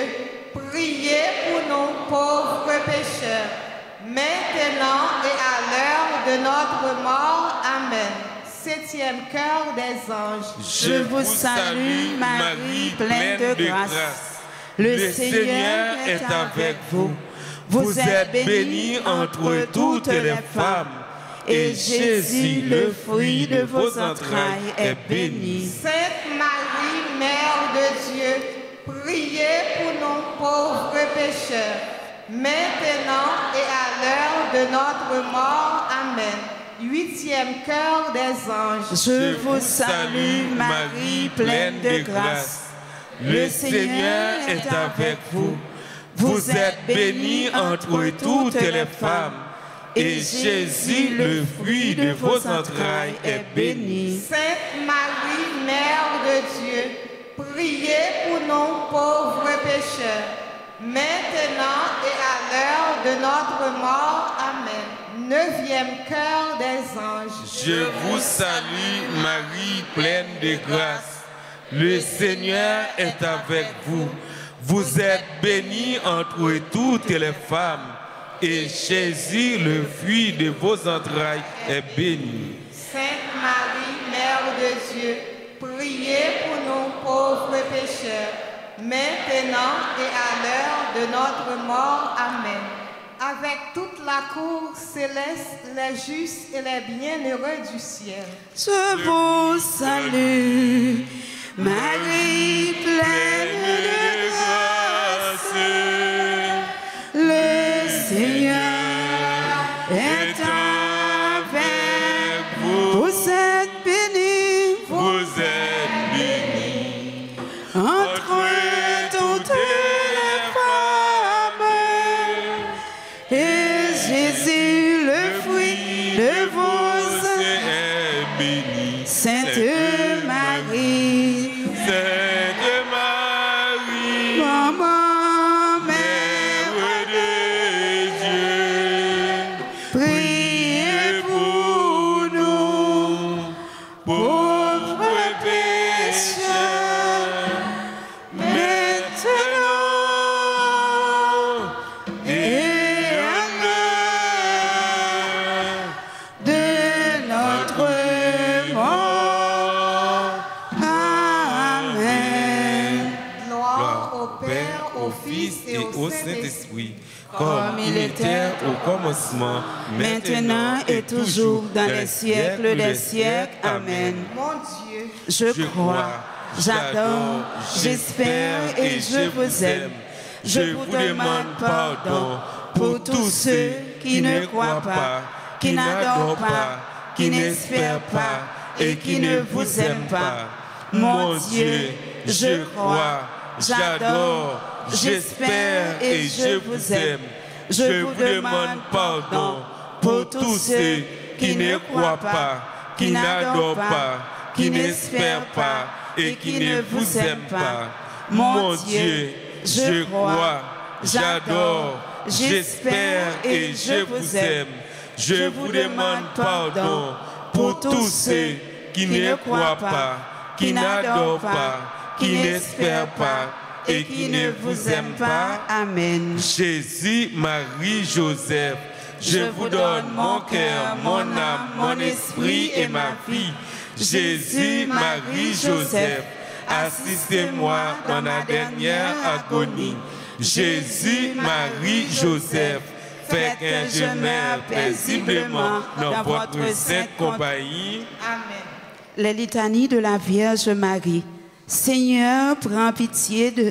priez pour nous pauvres pécheurs, maintenant et à l'heure de notre mort. Amen. Septième cœur des anges. Je vous salue, Marie, pleine de grâce. Le Seigneur est avec vous. Vous êtes bénie entre toutes les femmes, et Jésus, le fruit de vos entrailles, est béni. Sainte Marie, Mère de Dieu, priez pour nous pauvres pécheurs, maintenant et à l'heure de notre mort. Amen. Huitième cœur des anges. Je vous salue, Marie, pleine de grâce. Le Seigneur est avec vous. Vous êtes bénie entre toutes les femmes, et Jésus, le fruit de vos entrailles, est béni. Sainte Marie, Mère de Dieu, priez pour nous pauvres pécheurs, maintenant et à l'heure de notre mort. Amen. 9e chœur des anges. Je vous salue, Marie, pleine de grâce. Le Seigneur est avec vous. Vous êtes bénie entre toutes les femmes, et Jésus, le fruit de vos entrailles, est béni. Sainte Marie, Mère de Dieu, priez pour nous pauvres pécheurs, maintenant et à l'heure de notre mort. Amen. Avec toute la cour céleste, les justes et les bienheureux du ciel. Je vous salue, Marie pleine de grâce. Le Seigneur est avec vous. Vous êtes bénie. Vous êtes bénie Entre toutes les femmes, et Jésus, le fruit de vos entrailles, est béni. Sainte Marie, Sainte Marie, Maman, Mère Mère de Dieu, priez pour nous, pauvres pécheurs, maintenant et à l'heure de notre mort. Amen. Gloire au Père, au Fils et au Saint-Esprit. Saint-Esprit, comme il était au commencement, Maintenant et toujours dans les siècles des siècles. Amen. Mon Dieu, Je crois, j'adore, j'espère et je vous aime. Je vous demande pardon pour tous ceux qui ne croient pas, qui n'adorent pas, qui n'espèrent pas et qui ne vous aiment pas. Mon Dieu, je crois, j'adore, j'espère et je vous aime. Je vous demande pardon pour tous ceux qui ne croient pas, qui n'adorent pas, qui n'espèrent pas et qui ne vous aiment pas. Mon Dieu, je crois, j'adore, j'espère et je vous aime. Je vous demande pardon pour tous ceux qui ne croient pas, qui n'adorent pas, qui n'espèrent pas et qui ne vous aiment pas. Amen. Jésus, Marie, Joseph, je vous donne mon cœur, mon âme, mon esprit et ma vie. Jésus, Marie, Joseph, assistez-moi dans la dernière agonie. Jésus, Marie, Joseph, faites que je meure paisiblement dans votre sainte compagnie. Amen. Les litanies de la Vierge Marie. Seigneur, prends pitié de...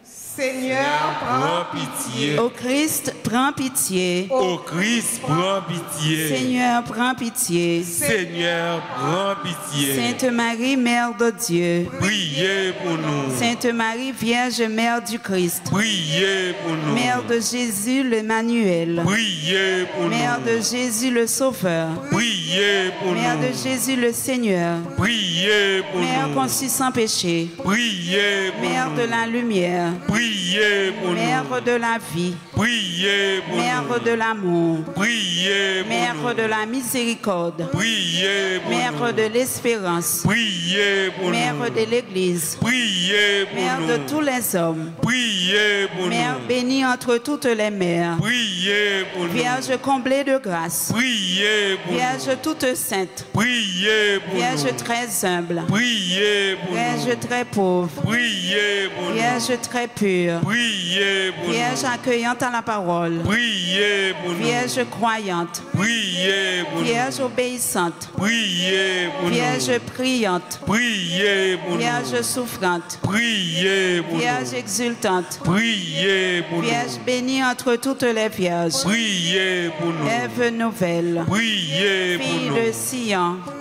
Seigneur, Prends pitié. Ô Christ, prends pitié. Ô Christ, prends pitié. Seigneur, prends pitié. Seigneur, prends pitié. Sainte Marie, Mère de Dieu. Priez pour nous. Sainte Marie, Vierge Mère du Christ. Priez pour nous. Mère de Jésus, l'Emmanuel. Priez pour nous. Mère de Jésus, le Sauveur. Priez pour Mère de nous. Jésus, le Seigneur. Priez pour Mère nous. conçue sans péché. Priez pour Mère nous. de la lumière. Priez pour Mère nous. de la vie. Priez pour Mère nous. de l'amour. Priez pour Mère nous. de la miséricorde. Priez pour Mère nous. de l'espérance. Priez pour Mère nous. de l'Église. Priez pour Mère nous. de tous les hommes. Priez pour Mère nous. bénie entre toutes les mères. Priez pour nous. Vierge comblée de grâce. Priez pour Vierge nous. toute sainte. Priez pour Vierge nous. très humble. Priez pour Vierge nous. très pauvre. Priez pour nous. Vierge très pure. Priez pour Vierge nous. accueillante à la parole. Priez pour nous. Vierge croyante. Priez pour Vierge nous. obéissante. Priez pour Vierge nous. priante. Priez pour Vierge nous. souffrante. Priez pour Vierge nous. exultante. Priez pour Vierge nous. bénie entre toutes les vierges. Priez pour nous. Ève nouvelle. Priez pour Fille nous. de Sion.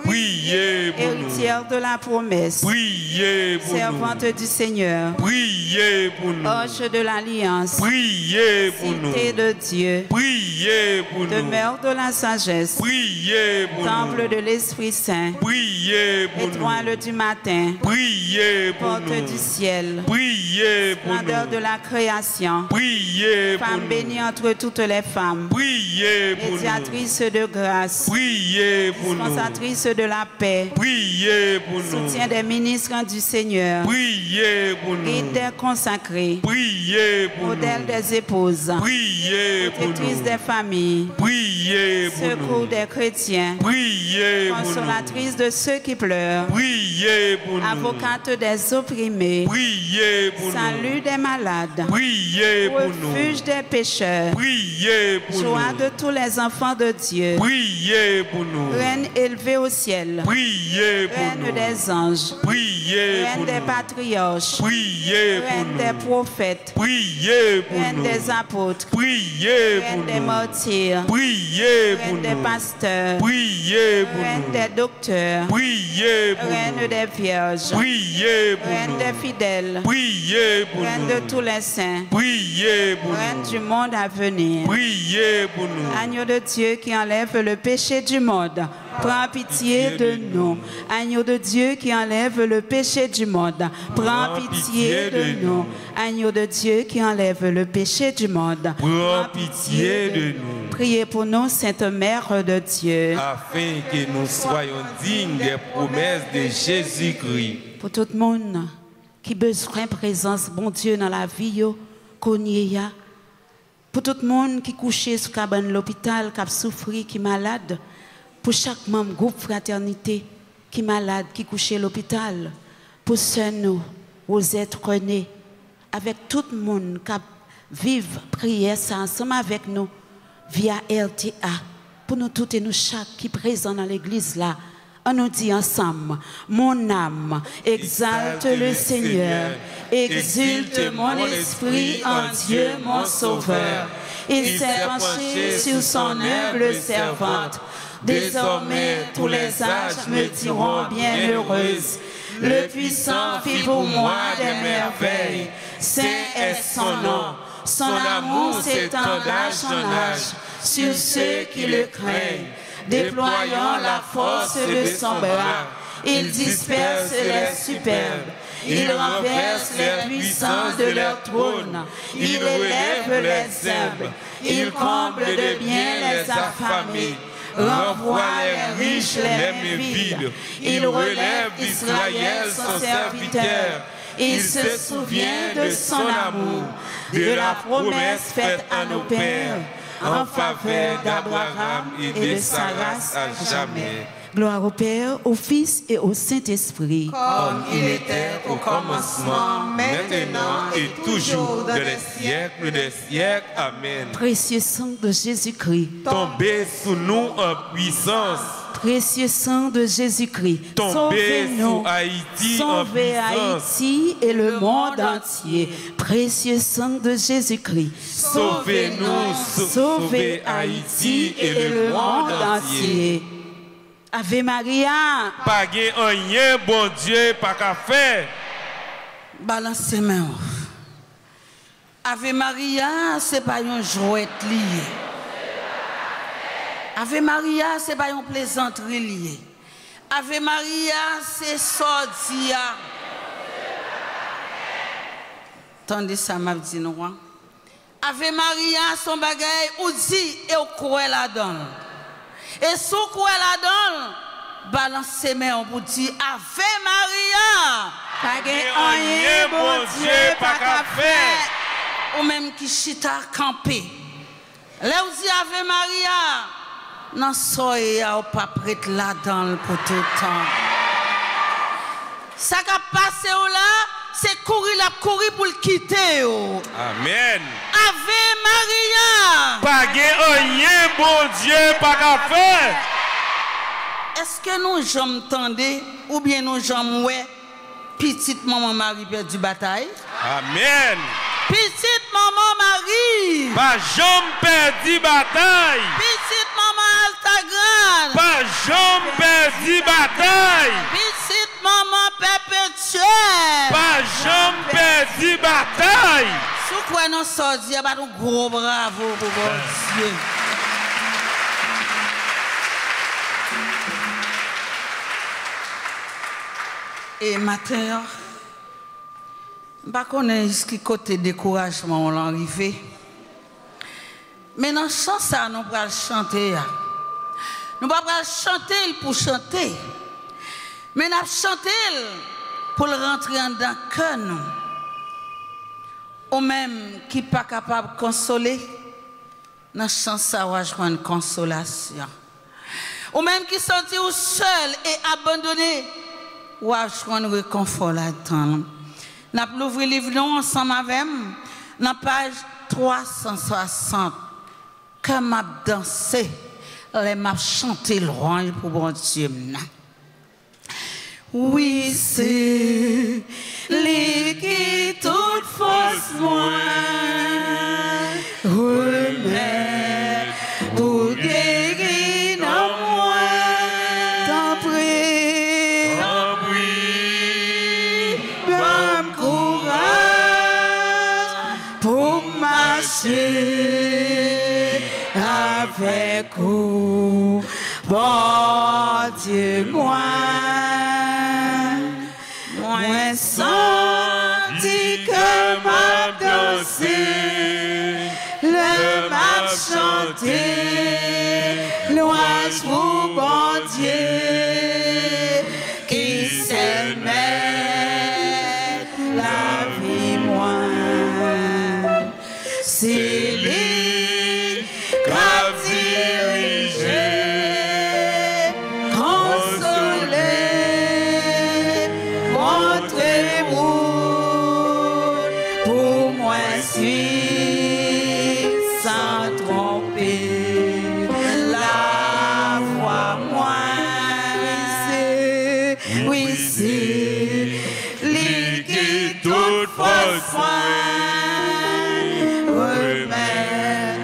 Priez pour nous. Héritière de la promesse. Priez pour nous. Servante du Seigneur. Priez pour nous. Ange de l'Alliance. Priez pour nous. Cité de Dieu. Priez pour nous. Demeure de la sagesse. Priez pour nous. Temple de l'Esprit Saint. Priez pour nous. Étoile du matin. Priez pour Porte nous. du ciel. Priez pour Splendeur nous. de la création. Priez pour Femme nous. bénie entre toutes les femmes. Priez pour nous. Médiatrice de grâce. Priez pour nous. Dispensatrice de la paix. Priez pour nous. Soutien des ministres du Seigneur. Priez pour nous. Guide des consacrés. Priez pour Modèle nous. des épouses. Priez pour Protectrice nous. des familles. Priez pour Secours nous. des chrétiens. Priez pour nous. Consolatrice de ceux qui pleurent. Priez pour nous. Avocate des opprimés. Priez pour nous. Salut des malades. Priez pour nous. Refuge des pécheurs. Priez pour Joie nous. de tous les enfants de Dieu. Priez pour nous. Reine élevée au ciel. Priez pour Reine nous. des anges. Priez Reine pour des nous. patriarches. Priez pour Reine des nous. prophètes. Priez pour Reine nous. des apôtres. Priez pour Reine des nous. martyrs. Priez pour Reine des nous. pasteurs. Priez pour Reine nous. des docteurs. Priez pour Reine nous. des vierges. Priez pour Reine nous. des fidèles. Priez pour Reine de nous. tous les saints. Priez pour Reine du nous. monde à venir. Priez pour nous. Agneau de Dieu qui enlève le péché du monde, prends pitié de nous. Agneau de Dieu qui enlève le péché du monde, prends pitié de nous. Agneau de Dieu qui enlève le péché du monde, Prends pitié de nous, priez pour nous, Sainte Mère de Dieu. afin que nous soyons dignes des promesses de Jésus-Christ. Pour tout le monde qui a besoin de présence, bon Dieu, dans la vie, qu'on y a. Pour tout le monde qui est couché sous cabane l'hôpital, qui a souffert, qui est malade. Pour chaque membre groupe fraternité qui est malade, qui est couché à l'hôpital. Pour ceux nous, aux êtres nés, avec tout le monde qui vive, prier ça ensemble avec nous, via RTA. Pour nous toutes et nous chaque qui est présent dans l'église là. On nous dit ensemble, mon âme exalte le Seigneur, exulte mon esprit en Dieu mon Sauveur. Il s'est penché sur son humble servante. Désormais, tous les âges me diront bienheureuse. Le puissant fit pour moi des merveilles. Saint est son nom. Son amour s'étend d'âge en âge sur ceux qui le craignent. Déployant la force de son bras, il disperse les superbes. Il renverse les puissants de leur trône. Il élève les humbles. Il comble de bien les affamés. Renvoie les riches, les vides. Il relève Israël, son serviteur. Il se souvient de son amour, de la promesse faite à nos pères, en faveur d'Abraham et de sa race à jamais. Gloire au Père, au Fils et au Saint-Esprit. Comme il était au commencement, maintenant et toujours, dans les siècles des siècles. Amen. Précieux sang de Jésus-Christ. Tombez sous nous en puissance. Précieux sang de Jésus-Christ. Tombez Sauvez-nous. sous Haïti en Sauvez puissance. Haïti et le monde entier. Précieux sang de Jésus-Christ. Sauvez-nous, Sauvez Haïti et le monde entier. Ave Maria. Pas rien, bon Dieu, pas qu'à faire. Balance ses mains. Ave Maria, c'est pas un jouet lié. Ave Maria, c'est pas une plaisanterie liée. Ave Maria, c'est sortia. Tandis ça m'a dit nous. Ave Maria, son bagay ou dit et ou croit la donne. Et sous quoi la donne, balance ses mains pour dire Ave Maria. Pas rien, bon Dieu, pas qu'à faire. Ou même qui chita campé. Là où dit Ave Maria, non soyez pas prête là dans pour tout le temps. Ça qui a passé là, c'est courir pour le quitter. Amen. Ave Maria. Pas rien, bon Dieu, pas qu'à faire. Est-ce que nous jamais entendez ou bien nous jamais ouais petite maman Marie perd du bataille? Amen. Petite maman Marie. Pas jamais perdu bataille. Petite maman Altagrande. Pas jamais perdu bataille. Petite maman perpétuelle. Pas jamais perdu bataille. Sous quoi nous sortis, un gros bravo pour bon Dieu. Et matin, je ne connais pas qui côté découragement on l'arrivée. Mais dans le chant, ça, nous allons chanter. Nous allons chanter pour chanter. Mais nous allons chanter pour rentrer dans le cœur. Ou même qui n'est pas capable de consoler, dans le chant, ça va jouer une consolation. Ou même qui sentit seul et abandonné, ou à jouer un réconfort là-dedans. Nous allons ouvrir le livre ensemble avec nous, dans la page 360. Quand m'a dansé, les m'a chanté loin pour bon Dieu. Oui, c'est les qui toute force moi remet pour guérir dans moi. T'en prie, bonne courage pour marcher avec vous, bon Dieu, moi senti que m'a dansé, le m'a chanté, louange pour bon Dieu, qui sait mettre la vie moi. C'est lui qui a dirigé, consolé, pour moi suis sans tromper la voix moi. Oui, c'est lui qui toute force remet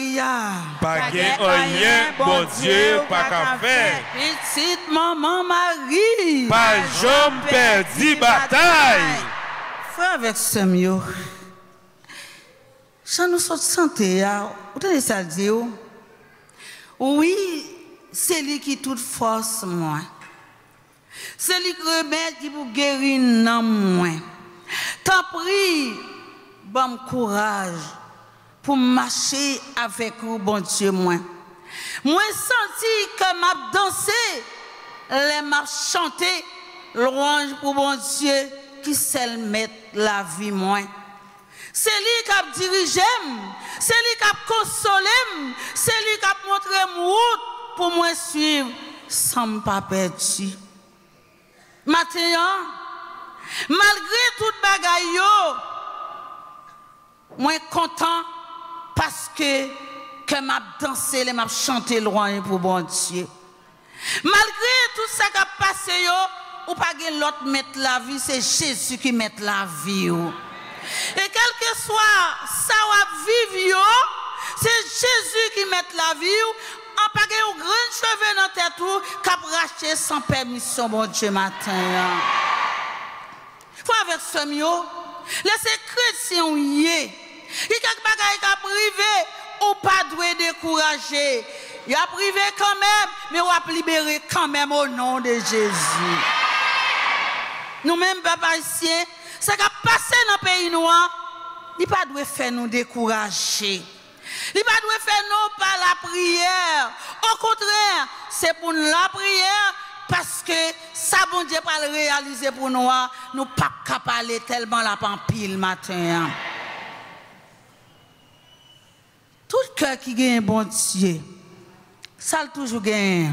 Maria. Pas gain rien, bon Dieu, pas qu'à faire. Petite maman Marie. Pas jamais perdu bataille. Frère avec Samuel. Quand nous sommes santé, vous avez ça dit? Oui, c'est lui qui toute force moi. C'est lui qui remède qui vous guérir non moi. T'en prie, bon courage pour marcher avec vous, bon Dieu, moi. Moi senti que m'a dansé, les m'a chanté, louange pour bon Dieu qui seul met la vie moi. C'est lui qui a dirigé, c'est lui qui a consolé, c'est lui qui a montré ma route pour moi suivre sans me pas perdu. Maintenant, malgré toute bagaille, moi content parce que m'a dansé, m'a chanté loin pour bon Dieu. Malgré tout ça qui a passé, ou pas l'autre mettre la vie, c'est Jésus qui met la vie. Et quel que soit ça ou vivre, c'est Jésus qui met la vie. En pas de grands cheveux dans la tête, qui a racheté sans permission, bon Dieu, matin. Faut avec ce mieux, laissez chrétien y est. Il y a quelque chose qui a privé, ou pas doit décourager. Il a privé quand même, mais on a libéré quand même au nom de Jésus. Nous-mêmes, papa ici, ce qui a passé dans le pays noir, il ne doit pas faire nous décourager. Il ne doit pas faire nous par la prière. Au contraire, c'est pour la prière parce que ça, bon Dieu, pas le réaliser pour nous. Nous ne sommes pas capables de tellement la pampille le matin. Tout cœur qui gagne un bon Dieu, ça le toujours gagne.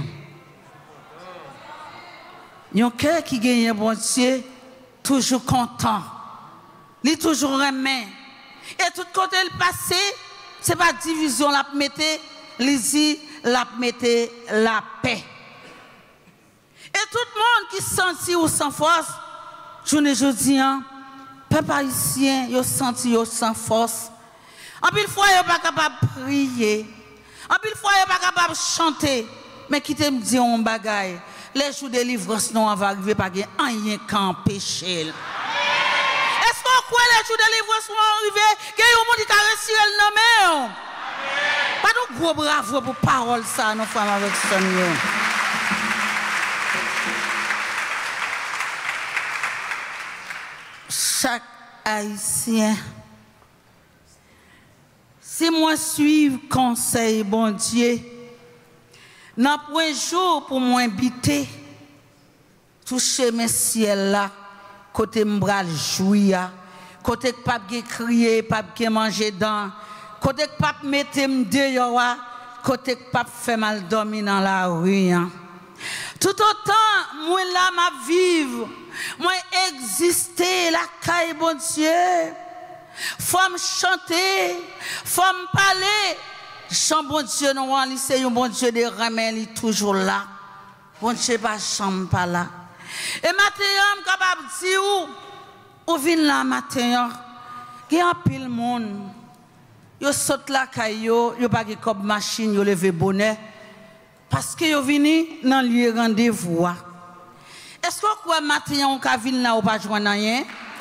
Un cœur qui gagne un bon Dieu, toujours content. Il est toujours aimé. Et tout côté le passé, ce n'est pas division, la mettez, l'ici, la mettez la paix. Et tout le monde qui senti ou sans force, je ne dis pas, peuple haïtien, ils senti sans force. En pile fois, ils ne sont pas capables de prier. En pile fois, ils ne sont pas capables de chanter. Mais qui te me dit un bagaille, les jours de délivrance non va arriver pas rien qu'en péché. Est-ce qu'on croit les jours de délivrance vont arriver, qu'il y a un monde qui a reçu le nom? Pas de gros bravo pour parole ça, nos femmes avec ça. Chaque haïtien, si moi suivre conseil bon Dieu, n'a point jour pour moi habiter, toucher mes ciels là, côté m'bral jouir, côté que pas crier, pas manger dans, côté que pas mettre dehors, côté que pas faire mal dormir dans la rue. Tout autant, moi là ma vivre, moi exister la caille bon Dieu. Faut me chanter, faut me parler. Chant bon Dieu, non, c'est un bon Dieu de remède, il est toujours là. Bon Dieu, pas chambre pas là. Et maintenant, je suis capable de dire, où vient là maintenant, il y a un pile monde. Yo saute la caillou, yo pas comme machine, yo levé bonnet. Parce que yo vini dans le lieu rendez-vous. Est-ce que quoi maintenant on ka vinn là ou pas joindre rien?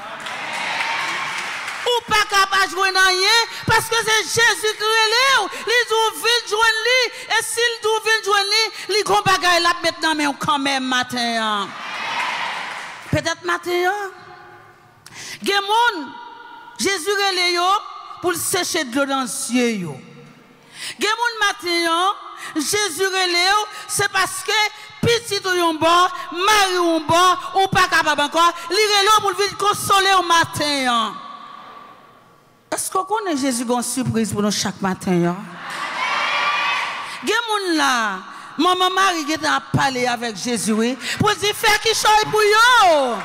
Ou pas capable de joindre rien parce que c'est Jésus qui relève. Ils ont vite joindre lui et s'ils ont vite joindre lui, ils gon bagay là maintenant mais quand même matin. Peut-être matin. Gen moun Jésus relève yo pour sécher de l'eau dans les yeux yo. Gen moun matin Jésus relève c'est parce que petit ou yon bon, mari ou bon, ou pas capable encore, li relève pour venir consoler au matin. Est-ce qu'on connaît Jésus une surprise pour nous chaque matin? Il y a là, maman Marie qui a parlé avec Jésus pour dire faire qui choisit pour yo.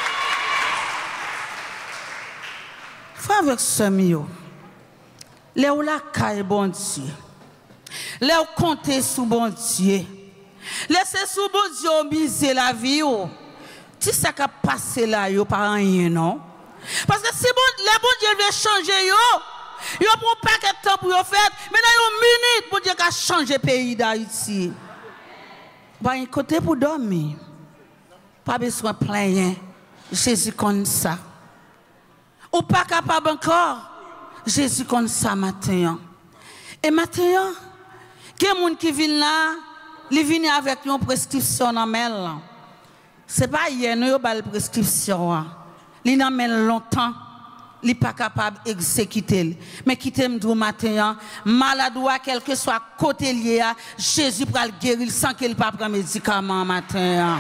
Frère avec ce mio, les ou la caille bon Dieu, les ou compter sous bon Dieu, laissez sous bon Dieu miser la vie. Si ça qui a passé là, yo pas rien non. Parce que si bon, les bon Dieu veut changer, Il prend un paquet de temps pour le faire. Mais dans une minute, pour Dieu qu'a changé le pays d'Haïti. Pas un côté pour dormir. Pas besoin de plaindre. Jésus comme ça. Ou pas capable encore. Jésus comme ça matin. Et matin, il y a des gens qui viennent là, ils viennent avec une prescription dans main. Ce n'est pas hier, nous avons une prescription. Ils ont longtemps. Ils ne sont pas capables d'exécuter. Mais quittez me matin, malade ou quel que soit côté lié, Jésus va le guérir sans qu'il ne prenne pas de médicaments matin.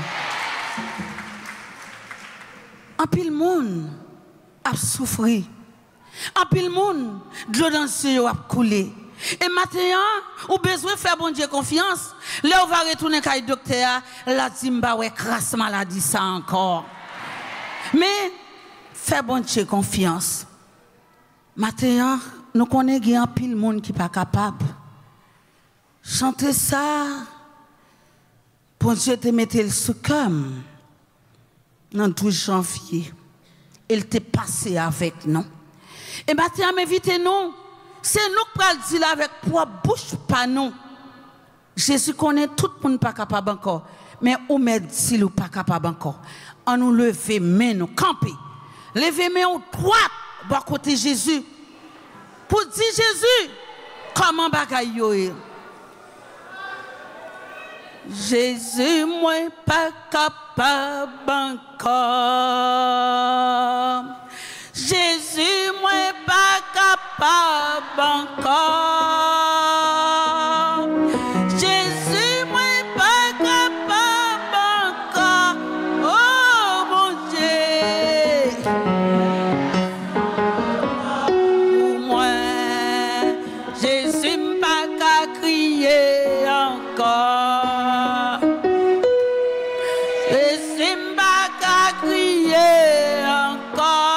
En pile monde a souffert. En pile monde, de l'eau dans les yeux a coulé. Et maintenant, ou besoin de faire bon Dieu confiance. Là, on va retourner à le docteur, la dimba ouais crasse maladie ça encore. Mais faire bon Dieu confiance. Maintenant, nous connaissons un pile monde qui n'est pas capable. Chanter ça, pour Dieu te mettre le sous comme. Dans 12 janvier, il t'est passé avec nous. Et maintenant, invitez-nous. C'est nous qui parlons dire avec pour bouche pas nous. Jésus connaît tout le monde pas capable encore. Mais on met dit ou pas capable encore. On nous lever main nous camper. Lever main au droite par côté Jésus. Pour dire Jésus comment bagaille yo. Jésus moi pas capable encore. Jésus moi pas capable encore. Jésus moi pas capable encore. Oh mon Dieu. Pour moi, Jésus pas qu'à crier encore. Jésus pas qu'à crier encore.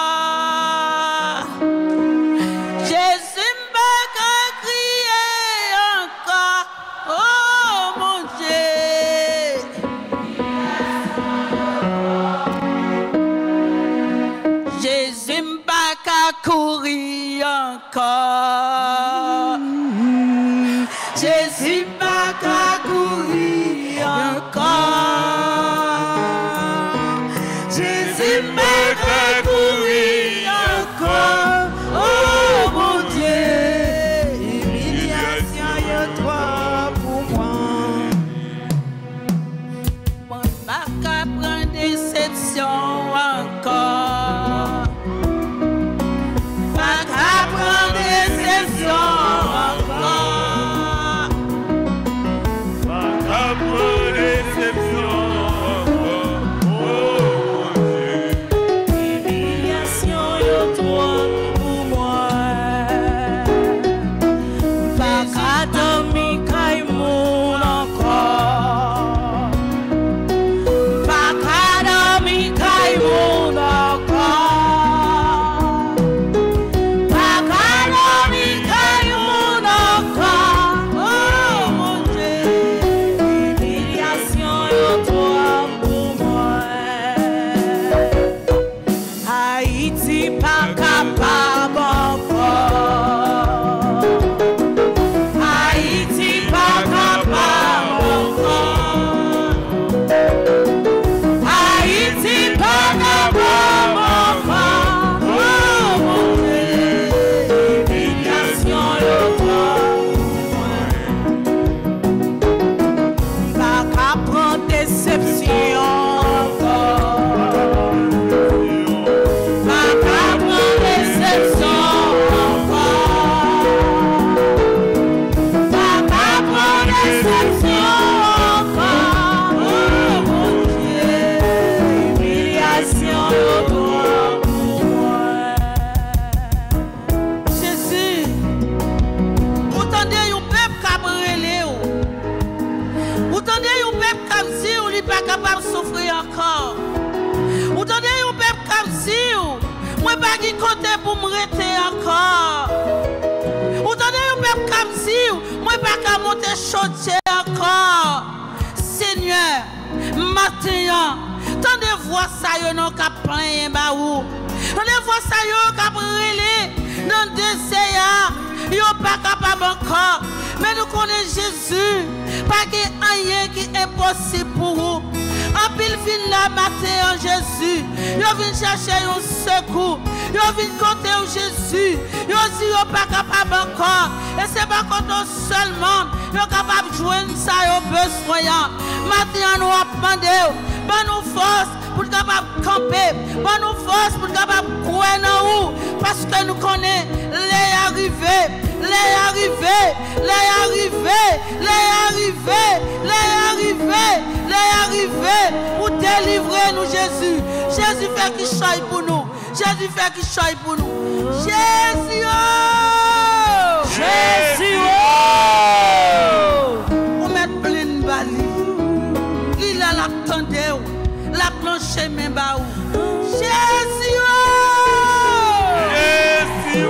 Courir encore. Jésus pas qu'à courir encore. Jésus pas qu'à courir encore. Oh mon Dieu, humiliation y a toi pour moi. Bon, pas qu'à prendre déception encore. Côté pour me rester encore. Ou tenez un peuple comme si, moi pas qu'à monter chaudier encore. Seigneur, matin, tendez voix ça yo non qu'à plein baou. Tendez voix ça yo qu'à brûler. dans le désert, ils sont pas capables encore. Mais nous connaissons Jésus, pas qu'il y ait rien qui est impossible pour vous. En pile fin la matin en Jésus, ils viennent chercher un secours, ils viennent compter en Jésus, ils disent qu'ils sont pas capables encore. Et c'est pas contre seulement, ils sont capables de joindre ça, ils ont besoin. Maintenant, nous avons demandé, nous force pour être capable de camper, nous force pour être capable de croire dans nous, parce que nous connaissons les arrivés, les arrivés, les arrivés, les arrivés, les arrivés, les arrivés, pour délivrer nous Jésus. Jésus fait qu'il choisit pour nous. Jésus fait qu'il choisit pour nous. Jésus, oh! Jésus, oh! On met plein de balles. Il a l'attendé, la planche même bas. Jésus, oh! Jésus,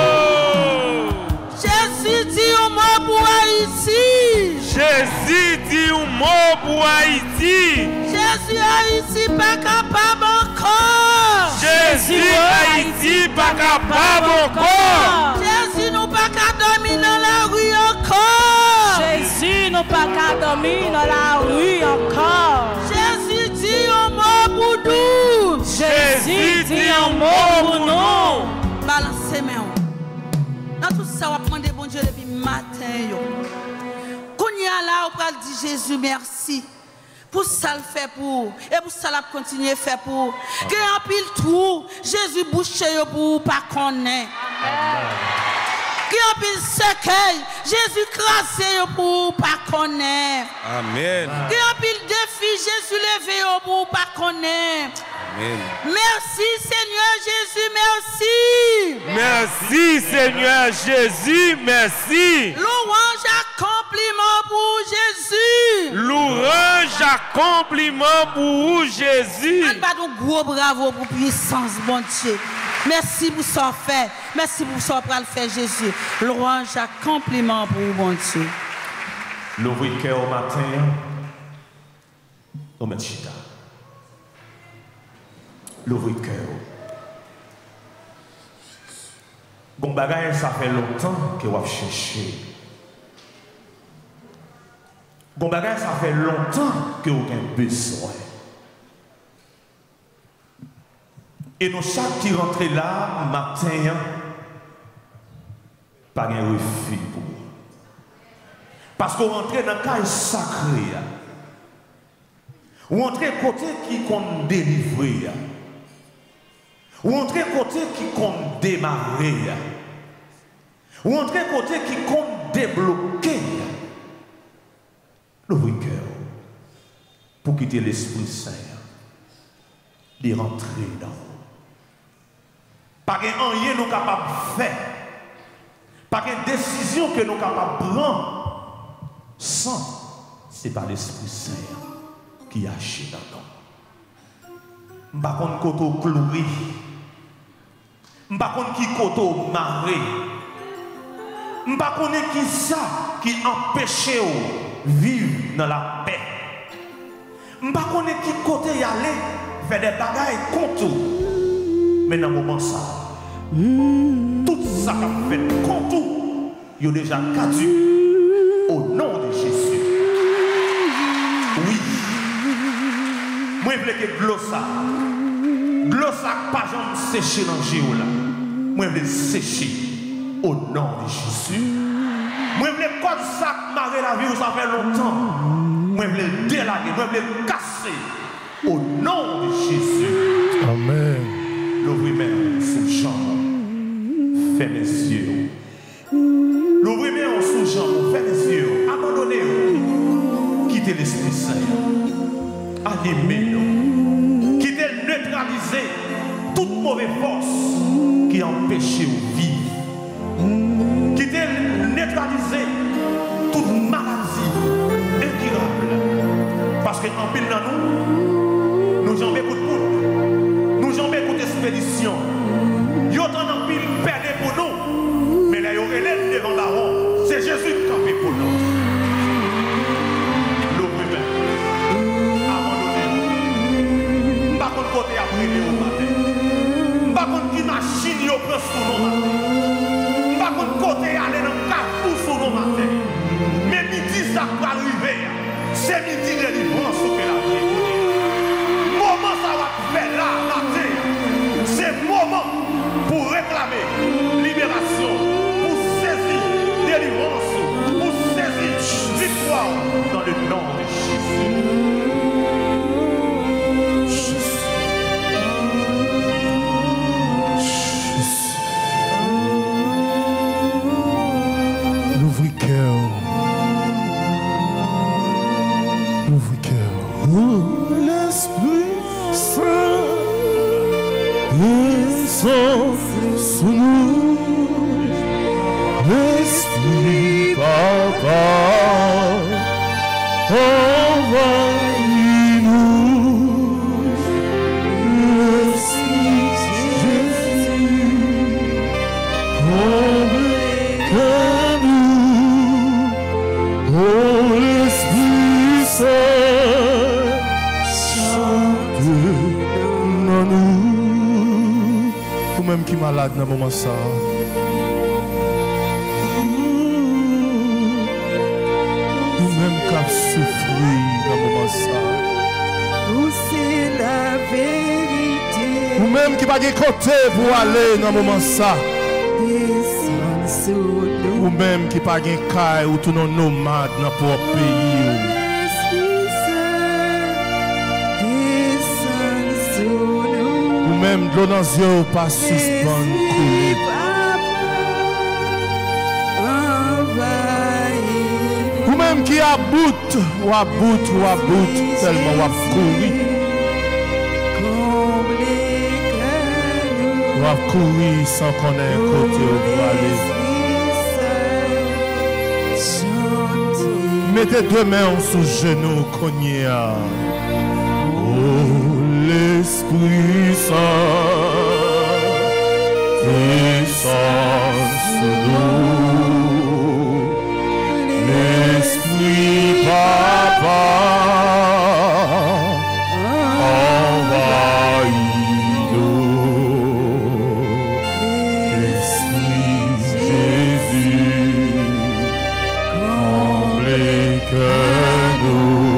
oh! Jésus dit un mot pour Haïti. Jésus dit un mot pour Haïti. Jésus Haïti pas capable encore. Jésus Haïti pas capable encore. Jésus nous pas capable dormir dans la rue encore. Jésus nous pas qu'à dormir dans la rue encore. Jésus dit un mot pour nous. Jésus dit un mot pour nous. Balancez main. Dans tout ça, on va demander bon Dieu depuis matin. Quand il y a là, on va dire Jésus merci. Pour ça le fait pour. Et pour ça la continuer faire pour. Que en pile tout, Jésus bouche pour pas connaître. Que en pile cercueil, Jésus crasé pour pas connaître. Amen. Que en pile défi, Jésus levé pour pas connaître. Amen. Merci Seigneur Jésus, merci. Merci Seigneur Jésus, merci. Louange accompliment pour Jésus. Louange accompliment pour Jésus. On va donc gros bravo pour puissance, bon Dieu. Merci pour ça fait. Merci pour ça pour le faire Jésus. Louange accompliment pour bon Dieu. L'ouvrir cœur au matin, on met chita. L'ouvrir cœur. Bon bagay, ça fait longtemps que vous cherchez. Bon bagay, ça fait longtemps que vous avez besoin. Et nous, chaque qui rentre là, matin, pas de refus pour vous. Parce qu'on rentre dans le cas sacré. Ou rentre côté qui compte délivrer. Ou rentre côté qui compte démarrer. Ou rentre côté qui compte débloquer. L'ouvrir cœur pour quitter l'Esprit Saint. De rentrer dans vous. Pas rien nous capable de faire. Pas de décision que nous capables de prendre sans, c'est par l'Esprit Saint qui agit dans nous. Par contre, koto plouri. Par contre, qui koto maré. Par contre, qui ça qui empêche de vivre dans la paix. Par contre, qui côté y aller faire des bagailles contre. Mais dans le moment ça, tout ça qu'a fait contre tout, il a déjà caduc au nom de Jésus. Oui. Moi, je veux que glossa pas jamais sécher dans le géo là. Moi, je veux sécher au nom de Jésus. Moi, je veux comme ça marrer la vie, ça fait longtemps. Moi, je veux délaguer, moi, je veux casser au nom de Jésus. Amen. L'ouvrir sous jambe, fermez les yeux. L'ouvrir sous jambe, fermez les yeux. Abandonnez-vous. Quittez l'Esprit Saint. Animez-nous. Quittez, neutralisez toute mauvaise force qui empêche de vivre. Quittez, neutralisez toute maladie incurable. Parce qu'en pile dans nous j'en écoute pour nous. Nous j'en écoute expédition. Yo t'en en pile perdé pour nous. Mais là, yo relève devant baron. C'est Jésus qui campé pour nous. L'ouvrir abandonnez-nous. Pas contre côté à priver au matin. Pas contre qui machine yo prend sous nos matin. malade dans le moment ça. Nous-mêmes qui avons souffert dans le moment ça. C'est la vérité. Nous-mêmes qui n'avons pas de côté pour aller dans le moment ça. Nous-mêmes qui n'avons pas de caille ou tous nos nomades dans notre pays. Nous-mêmes de l'eau dans les yeux pas suspendre couler. Nous-mêmes qui aboute, ou aboute, tellement ou courir. Ou courir sans connaître côté où vous allez. Mettez deux mains sous genoux, cognez. Oh, l'Esprit Saint, descend sur nous. L'Esprit Papa, envahis-nous. L'Esprit Jésus, comblez-nous.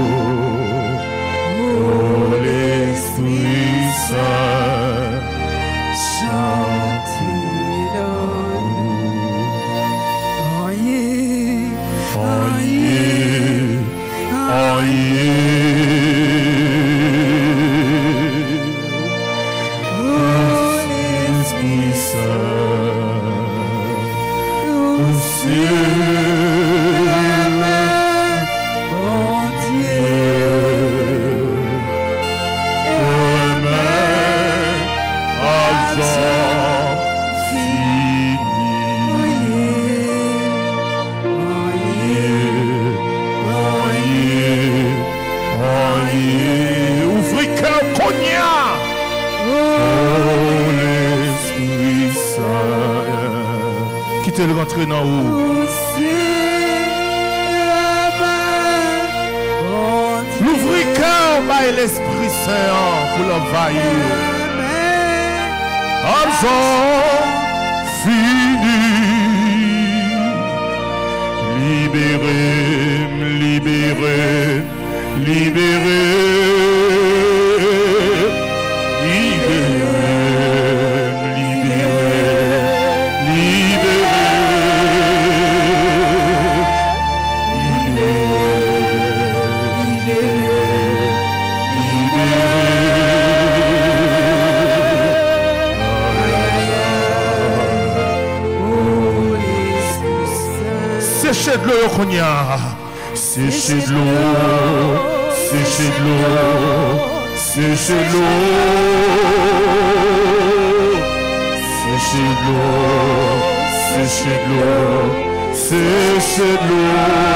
Oh, l'Esprit Saint, chantez-nous. L'Esprit Saint, au ciel, bon Dieu, amen, azam, fini. Ouvrez cœur, cognac. Oh, l'Esprit Saint. Quittez le rentrer dans où? L'ouvrir cœur par l'Esprit Saint pour l'envahir. Absent, fini. Libérez, libérez, libérez. Séchez de l'eau, Konya. Séchez de l'eau. Séchez de l'eau. Séchez de l'eau. Séchez de l'eau. Séchez de l'eau. Séchez de l'eau.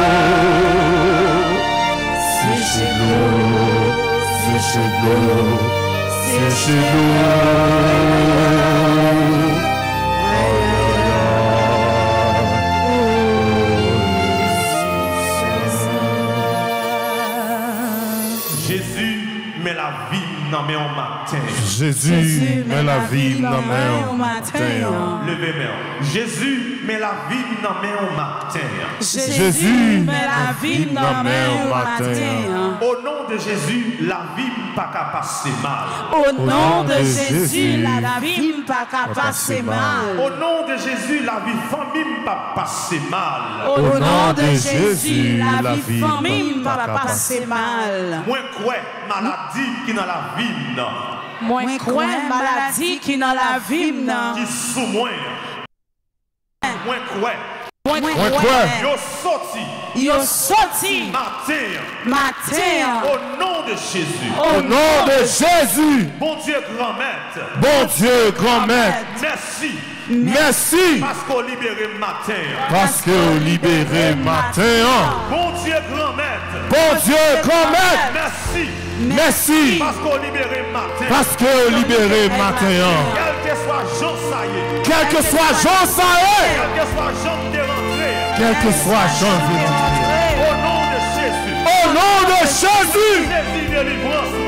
Séchez de l'eau. Séchez de l'eau. Séchez de l'eau. Jésus met la vie dans main au matin. Levez main. Jésus met la vie dans main au matin. Jésus met la vie dans main au matin. Au nom de Jésus, la vie pas qu'à passer mal. Au nom de Jésus, la vie pas qu'à passer mal. Au nom de Jésus, la vie famille pas passer mal. Au nom de Jésus, la vie famille pas passer mal. Moins quoi maladie qui dans la vie. Moins quoi maladie qui dans la vie. Qui sous moi. Moins quoi. Yo sorti. Matin. Au nom de Jésus. Au nom de Jésus. Bon Dieu grand maître. Bon Dieu grand maître. Merci. Merci. Parce qu'on libéré matin. Parce qu'on libéré matin. Bon Dieu grand maître. Bon Dieu grand maître. Merci. Merci. Parce qu'on libéré matin. Parce qu'on libéré matin. Quel que soit Jean Saïe. Quel que soit Jean Saïe. Quel que soit Jean de rentrer. Quel que soit Jean de rentrer. Au nom de Jésus. Au nom de Jésus. Jésus délivrance moi. C'est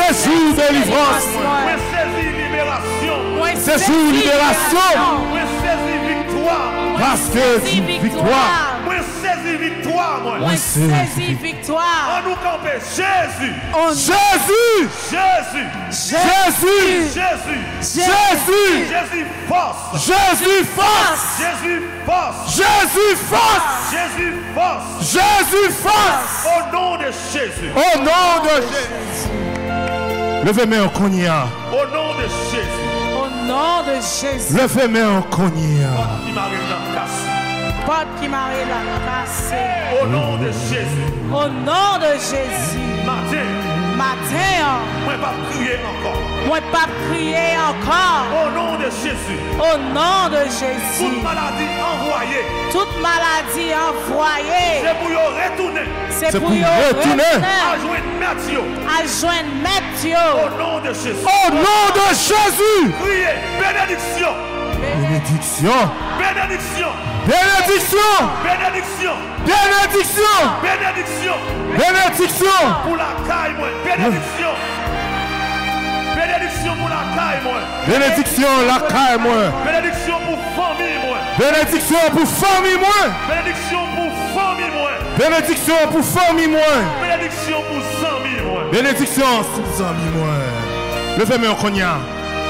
C'est jour de délivrance. Moi saisi libération. C'est jour de libération. Moi saisi victoire. Parce que c'est victoire. Moi saisi victoire. Moi saisi victoire. On nous camper Jésus. Jésus. Jésus. Jésus. Jésus. Jésus. Jésus force. Jésus force. Jésus force. Jésus force. Jésus force. Jésus force. Au nom de Jésus. Au nom de Jésus. Levez-moi en cognac. Au nom de Jésus. Au nom de Jésus. Levez-moi en cognac. Qui m'arrive dans la casse. Porte qui m'arrive la casse. Au nom de Jésus. Au nom de Jésus. Matin. Moi pas crier encore. Moi pas crier encore. Au nom de Jésus. Au nom de Jésus. Toute maladie envoyée. Toute maladie envoyée. C'est pour y retourner. C'est pour y retourner. À joindre Mathieu. À joindre Mathieu. Au nom de Jésus. Au nom de Jésus. Criez bénédiction. Bénédiction. Bénédiction. Bénédiction. Bénédiction. Bénédiction. Bénédiction. Bénédiction. Pour la caille, moi. Bénédiction. Bénédiction pour la caille, moi. Bénédiction, la caille, moi. Bénédiction pour famille, moi. Bénédiction pour famille, moi. Bénédiction pour famille, moi. Bénédiction pour famille, moi. Bénédiction pour famille, moi. Bénédiction pour famille, moi. Levez-moi en cognac.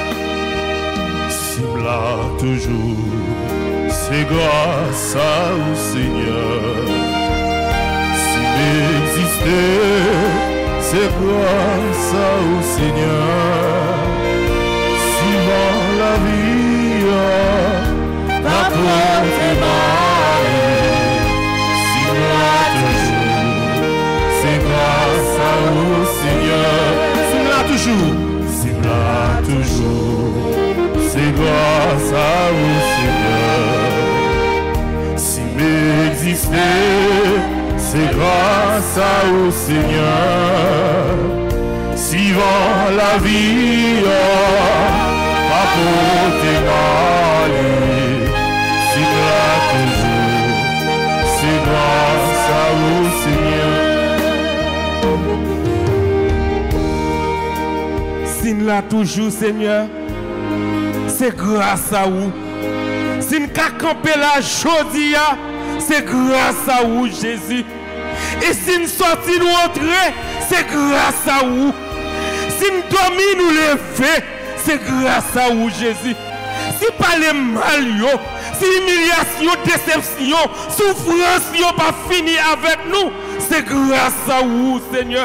Simla toujours, c'est grâce à vous, Seigneur. Si m'exister, c'est grâce à vous, Seigneur. Suivant la vie, t'apporter mal. Simla toujours, c'est grâce à vous, Seigneur. Simla toujours, Simla toujours. C'est grâce à vous, Seigneur. Si m'exister, c'est grâce à vous, Seigneur. Suivant la vie, apportez mal. C'est toujours, c'est grâce à vous, Seigneur. S'il l'a toujours, Seigneur. C'est grâce à vous. Si nous avons campé la jodia, c'est grâce à vous, Jésus. Et si nous sortons, nous entrons, c'est grâce à vous. Si nous dormons, nous levons, c'est grâce à vous, Jésus. Si pas les mal, si humiliation, déception, souffrance n'ont pas fini avec nous, c'est grâce à vous, Seigneur.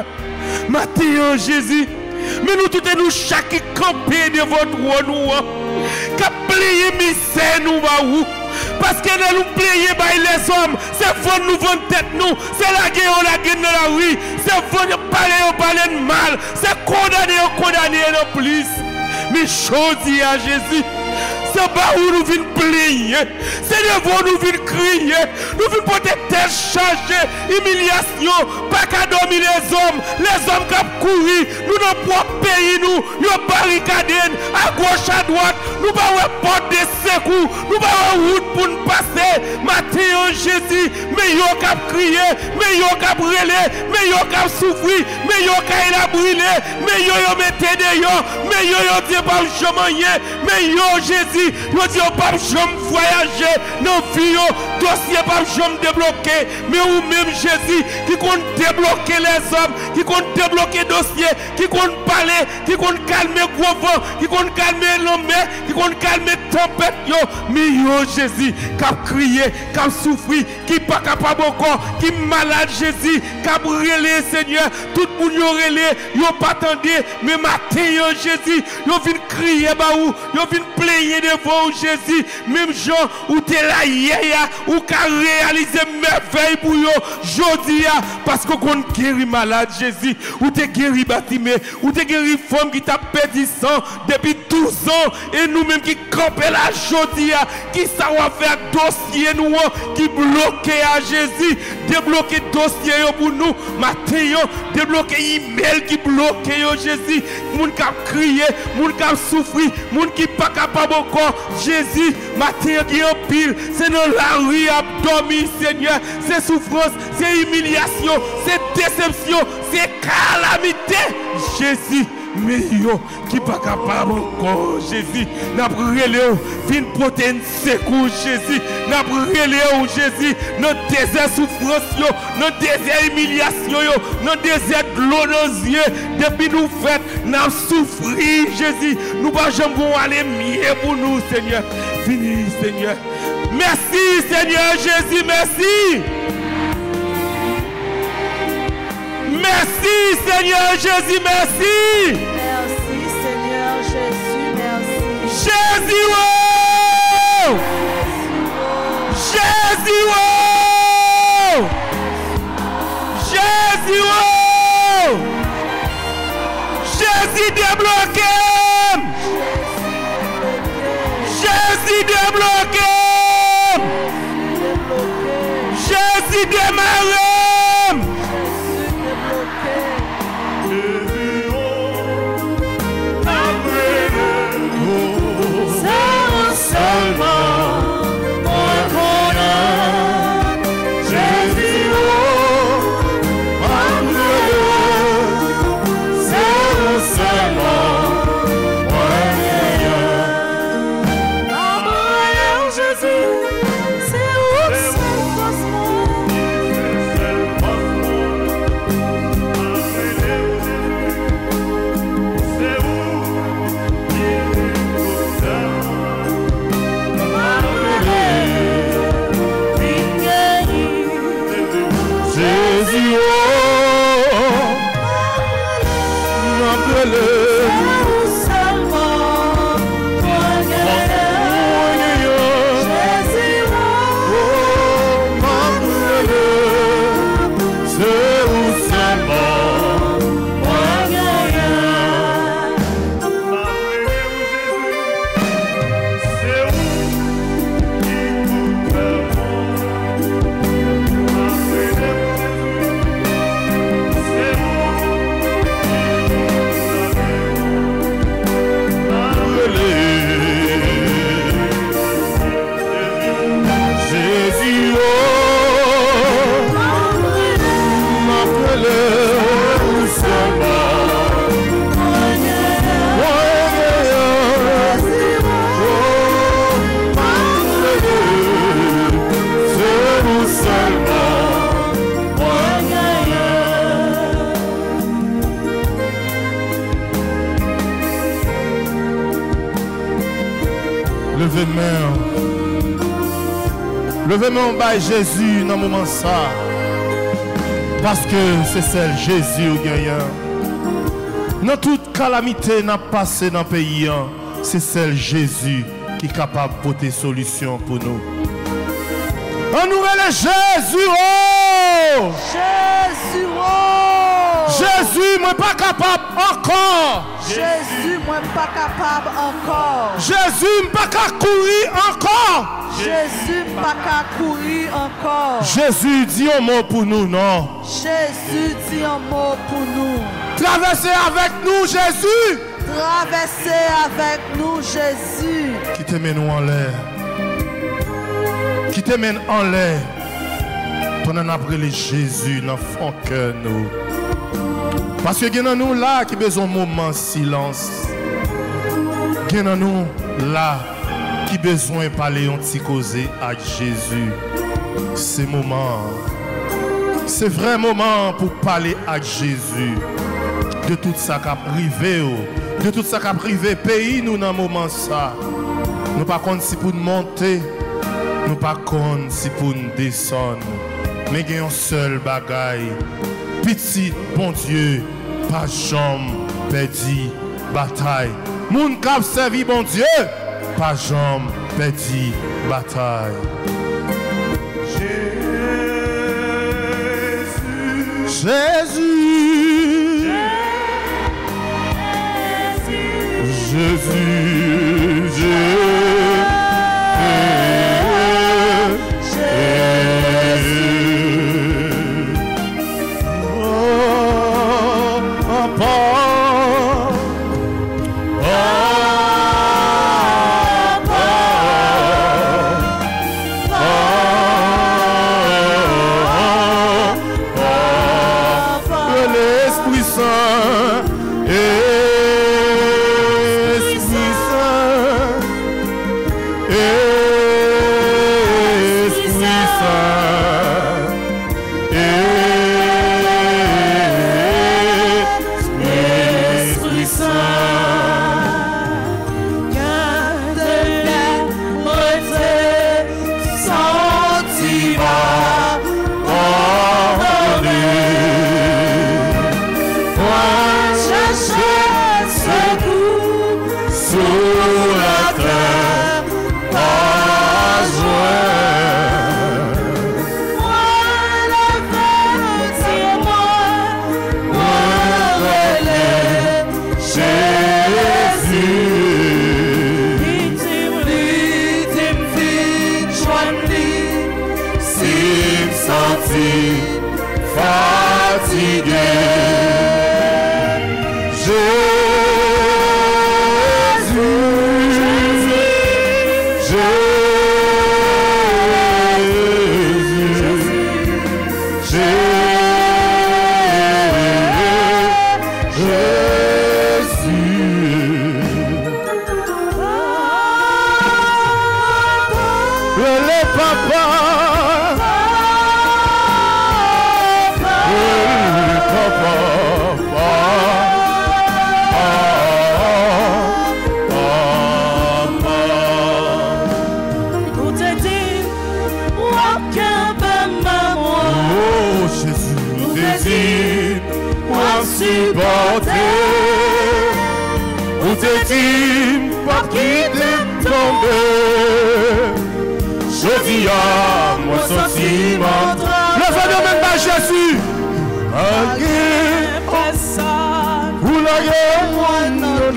Matin, Jésus, mais nous tous nous chaque campé de votre roi, qu'a plié misère nous où parce que nous plier by les hommes, c'est pour nous vendre tête nous, c'est la guerre dans la rue, c'est pour nous parler de mal, c'est condamner non plus. Mais chose à Jésus, c'est pas où nous venons plier, c'est devant nous venons crier, nous venons porter tête chargée, humiliation, pas qu'à dormir les hommes qui ont couru, nous n'avons pas pays, nous avons barricadé à gauche, à droite, nous n'avons pas porte de secours, nous n'avons pas route pour nous passer. Matin, Jésus, mais ils ont crié, mais ils ont brûlé, mais ils ont souffert, mais ils ont brûlé, mais ils ont mis dehors, mais ils ont dit pas jamais, mais ils ont Jésus, ils ont dit pas jamais voyager, nos vies, dossier pas jamais débloqué, mais ou même Jésus qui compte débloquer les hommes, qui compte débloquer dossier, qui compte parler, qui compte calmer gros vent, qui compte calmer l'homme, qui compte calmer tempête, mais yo Jésus, qui a crié, qui a souffert, qui pas capable encore, qui malade Jésus, qui a brûlé Seigneur, tout le monde yo relé, yo pas attendu, mais matin yo Jésus, yo vient crier ba ou, yo vient plaigner devant Jésus, même gens où t'es là hier, ou qu'a réalisé merveille pour yo, jodi parce qu'on guérit malade Jésus, ou t'es guéri Batimé, ou t'es guéri femme qui t'a perdu sang depuis 12 ans, et nous-mêmes qui campons la jodi, qui ça va faire dossier nous, qui bloqué à Jésus, débloquer dossier pour nous, matin, débloquer email qui bloqué Jésus, moun qui a crié, moun qui a souffert, moun qui pas capable encore, Jésus, matin qui en pile, c'est dans la rue à dormir, Seigneur, c'est souffrance, c'est humiliation, c'est déception, c'est calamité, Jésus, mais yo qui pas capable encore, Jésus. N'a brûlé, fin protéine secours, Jésus. N'a brûlé, Jésus, notre désert souffrance, notre désert humiliation, notre désert glorieux. Depuis nous faites, n'a souffri, Jésus. Nous pas jamais aller mieux pour nous, Seigneur. Fini, Seigneur. Merci, Seigneur Jésus, merci. Merci, Seigneur Jésus, merci. Merci, Seigneur Jésus, merci. Jésus, oh! Jésus, oh! Jésus, oh! Jésus débloqué! Jésus débloqué! Jésus démarré! Levez-moi by Jésus dans le moment ça. Parce que c'est celle Jésus au gagnant. Dans toute calamité n'a passé dans le pays, c'est celle Jésus qui est capable de porter solution pour nous. On nous relève Jésus, oh! Jésus, oh! Jésus, moi pas capable encore. Jésus, moi pas capable encore. Jésus, pas capable courir encore. Jésus, pas capable courir encore. Jésus dit un mot pour nous, non? Jésus dit un mot pour nous. Traversez avec nous, Jésus. Traversez avec nous, Jésus. Qui te mène en l'air. Qui te mène en l'air. Ton en après les Jésus dans fond cœur nous. Parce que il y a nous là qui besoin de moment silence. Il y a nous là qui besoin de parler un petit causé avec Jésus. C'est moment. C'est vrai moment pour parler avec Jésus. De tout ça qui a privé, de tout ça qui a privé pays nous dans moment ça. Nous pas compte si pour nous monter, nous pas compte si pour nous descendre. Mais il y a un seul bagaille. Petit bon Dieu, pas jambe perdu bataille. Moun k'ap servi bon Dieu, pas jambe perdu bataille. Jésus, Jésus, L'Esprit Saint est Ou te dit, pas quitter tomber. Je dis à moi, ceci m'entra. Le fait de même pas Jésus. Ou la guerre, moi, non,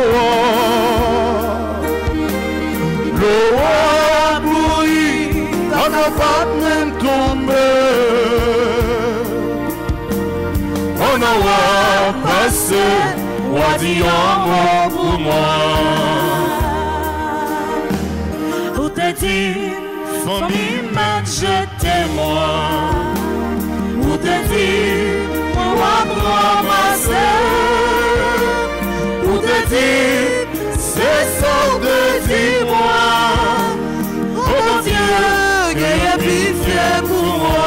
le roi pourri, on n'a pas même tombé. On a passé. Ou dit un mot pour moi. Ou te dit, famille m'a jeté moi. Ou te dit, moi ramasser. Ou te dit, c'est ça de dire moi. Oh mon Dieu, qu'il y a pitié pour moi.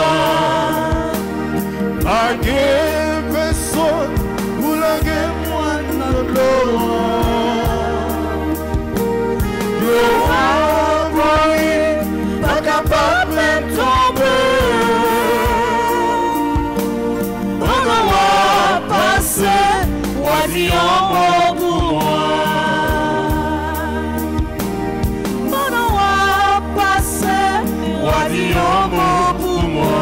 La guerre personne, ou la guerre le roi pas capable de tomber. On va passer, on dit un mot pour moi. On va passer, on dit un mot pour moi.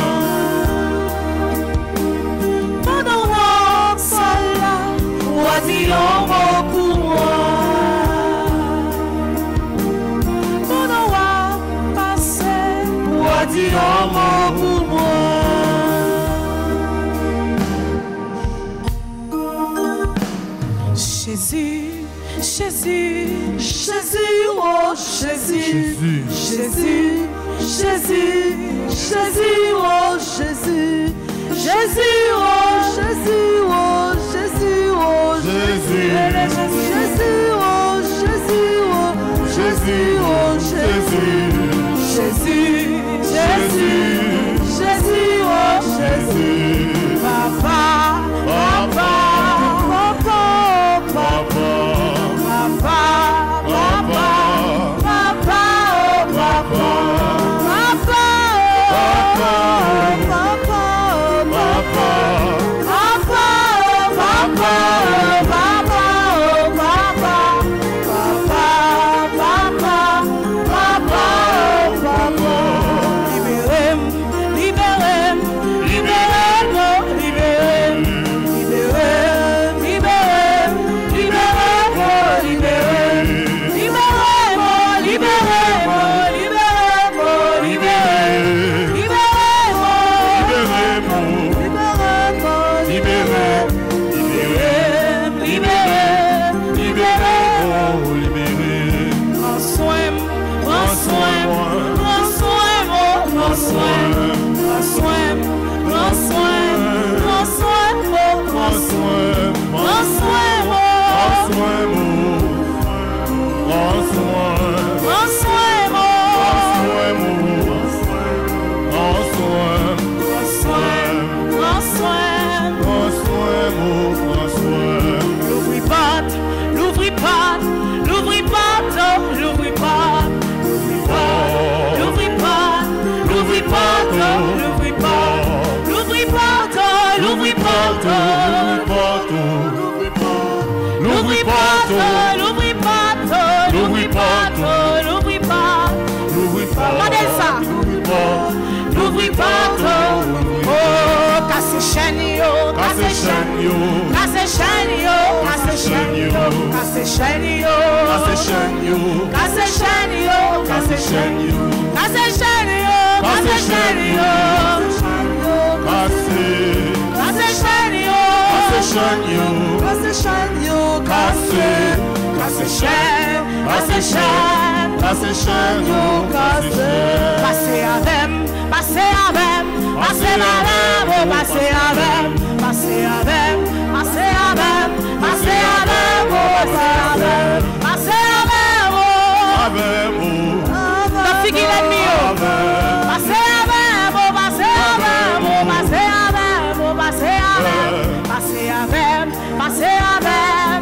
Dis un mot pour moi. On va passer. Dis un mot pour moi. Jésus, Jésus, Jésus, oh Jésus, Jésus, Jésus, Jésus, oh Jésus, Jésus, oh Jésus, oh Jésus, oh Jésus, Jésus, oh Jésus, oh Jésus, oh Jésus, Jésus, Jésus, Jésus, oh Jésus, Papa, Papa, Papa, Papa, Papa, Papa, Papa, Papa, N'oublie pas trop. Oh, casse chaîne yo, casse chaîne yo, casse chaîne yo, casse chaîne yo, casse chaîne yo, casse chaîne yo, casse chaîne yo, casse chaîne yo, casse chaîne yo, casse chaîne yo, casse chaîne yo, casse chaîne yo, casse chaîne yo, casse chaîne, yo, casse chaîne, casse chaîne, casse chaîne, yo, casse. Passez avec, passez avec, passez avec, passez avec, passez avec, passez avec, passez avec, passez avec, la fille qui l'aime mieux. Passez avec, passez avec, passez avec, passez avec, passez avec, passez avec,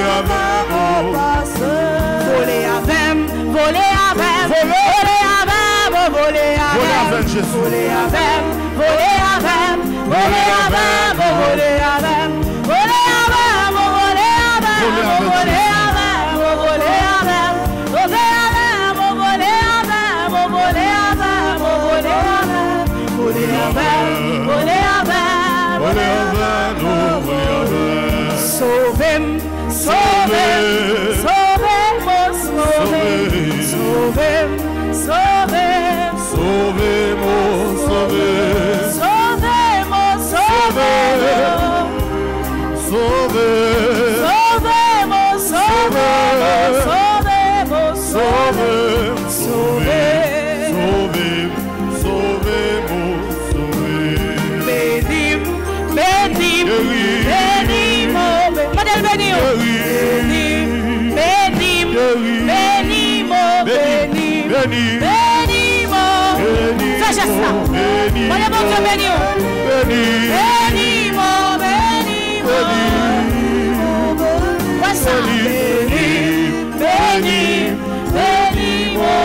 voler avec, voler avec, voler avec, voler avec, voler avec, voler avec, voler avec, voler avec, voler avec, voler avec, voler Sauvez-moi, sauvez-moi, sauvez-moi, sauvez-moi, sauvez-moi, sauvez-moi, fais ça. Voilà mon Dieu, bénis-moi, bénis-moi. Voici ça. Bénis-moi,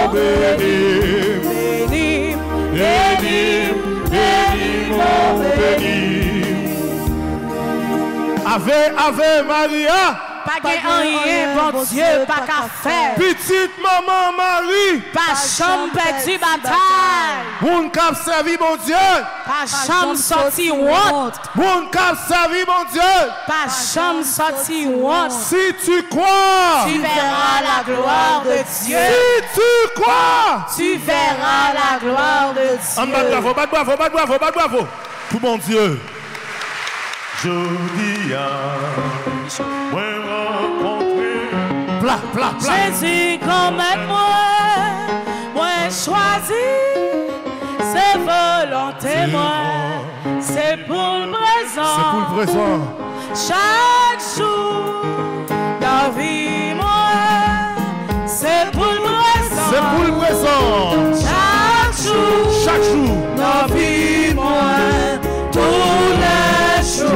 Ave Maria. Pas rien, bon Dieu, pas qu'à faire. Petite maman Marie. Pas chambre perdu bataille. Moun kap servi bon Dieu. Pas chambre sorti honte. Moun kap servi bon Dieu. Pas chambre sorti honte. Si tu crois, tu verras la gloire de Dieu. Si tu crois, tu verras la gloire de Dieu. Bat bravo. Tout bon Dieu. Je dis à moi rencontrer plat. Jésus comme moi choisi, c'est volonté moi, c'est pour le présent. C'est pour le présent. Chaque jour, la vie moi, c'est pour le présent. C'est pour le présent. Chaque jour, la vie moi, tous les jours.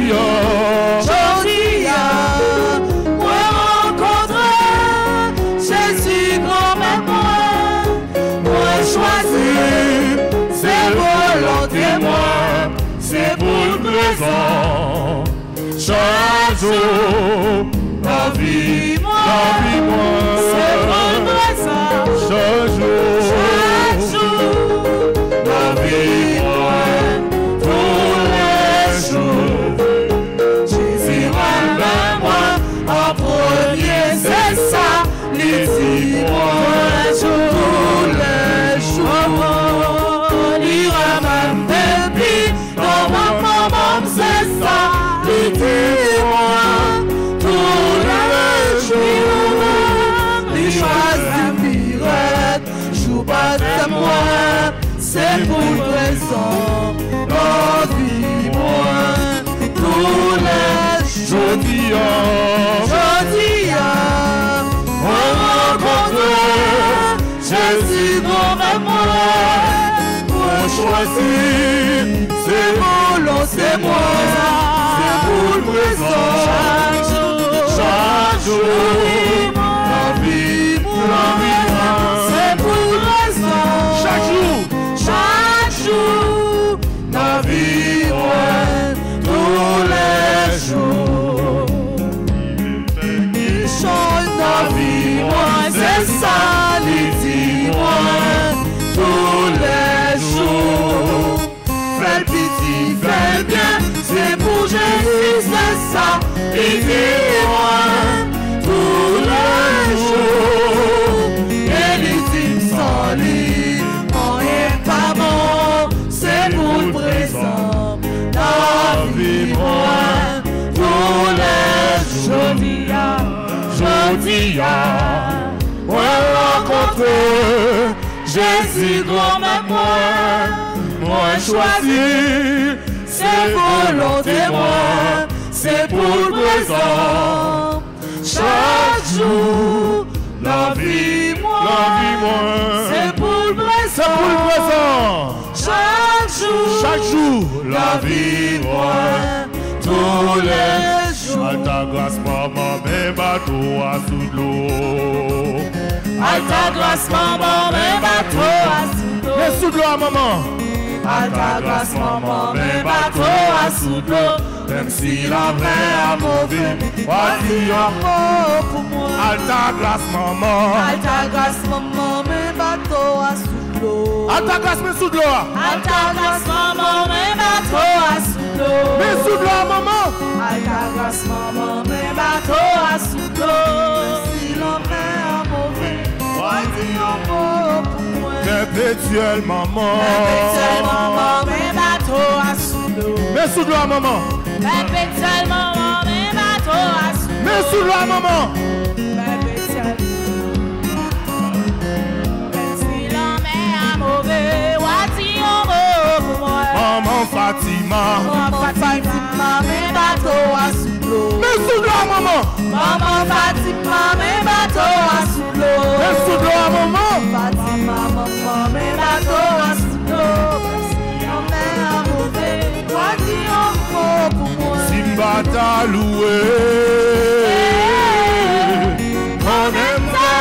Jodi, moi rencontrer Jésus grand moi choisi, c'est volonté moi, c'est pour le présent. Chaque jour, la vie moi, c'est pour le présent. Chaque jour, la vie moi. C'est ça, les dis-moi tous les jours. Il ramène des billes dans ma maman, c'est ça, les dis-moi tous les jours. Les choisis mirette, joue pas de moi, c'est pour le présent. La vie, moi, tous les jours. Jodi, on rencontre Jésus dans moi, choisi, c'est volonté moi, c'est pour le présent. Chaque jour, la vie, c'est pour le présent. Chaque jour, la vie, tous les jours. La vie, moi, c'est ça, les dis-moi, tous les jours. Fais pitié, fais bien, c'est pour Jésus, c'est ça, les dis-moi, tous les jours. Et les dîmes sans lit, on est pas bon, c'est pour le présent. La vie, moi, tous les jours. moi rencontré Jésus grand moi choisi, c'est volonté moi, c'est pour le présent. Chaque jour, la vie moi, c'est pour le présent. Chaque jour, la vie moi, tous les jours. À ta grâce, maman, mes bateaux à sous l'eau. À ta grâce, maman, mes bateaux à sous l'eau. Mais sous l'eau, maman. À ta grâce, maman, mes bateaux à sous l'eau. Même si la mer a mauvais, voici un mot pour moi. À ta grâce, maman. À ta grâce, maman, mes bateaux à sous l'eau. À ta grâce, mes sous l'eau. À ta grâce, maman, mes bateaux à sous l'eau. Mes sous l'eau, maman. À ta grâce, maman, mes bateaux à sous l'eau. Même si la mer a mauvais, voici un mot pour moi. Perpétuelle, maman. Perpétuelle, maman, mes bateaux à sous l'eau. Mes sous l'eau, maman. Perpétuelle, maman, mes bateaux à sous l'eau. Mes sous l'eau, maman. Perpétuelle. Même si la mer a mauvais, voici un mot pour moi. Maman Fatima. Maman Fatima, mes bateaux à sous l'eau. Mes sous l'eau, maman. Maman Fatima, mes bateaux à sous l'eau. Mes sous l'eau, maman. Fatima, maman, mes bateaux à sous l'eau. Même si la mer a mauvais, voici un mot pour moi. Simba t'a loué. On aime ta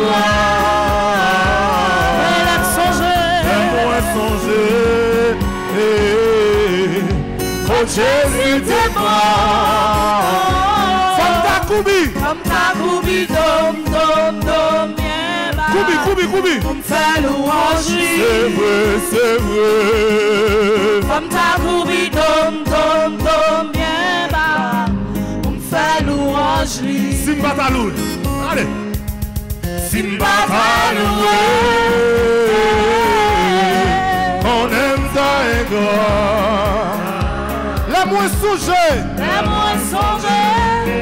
gloire. Elle a songé. Elle songé. Quand Jésus t'est mort. Femme ta koubi. Femme ta koubi. Dom, dom, dom, bien bas. Koubi, koubi, koubi. On me fait louange. C'est vrai, c'est vrai. Femme ta koubi. Dom, dom, dom, bien bas. On me fait louange. Simba ta loué. Allez. Simba ta loué. On aime ta égard. La moins songée. La moins songée.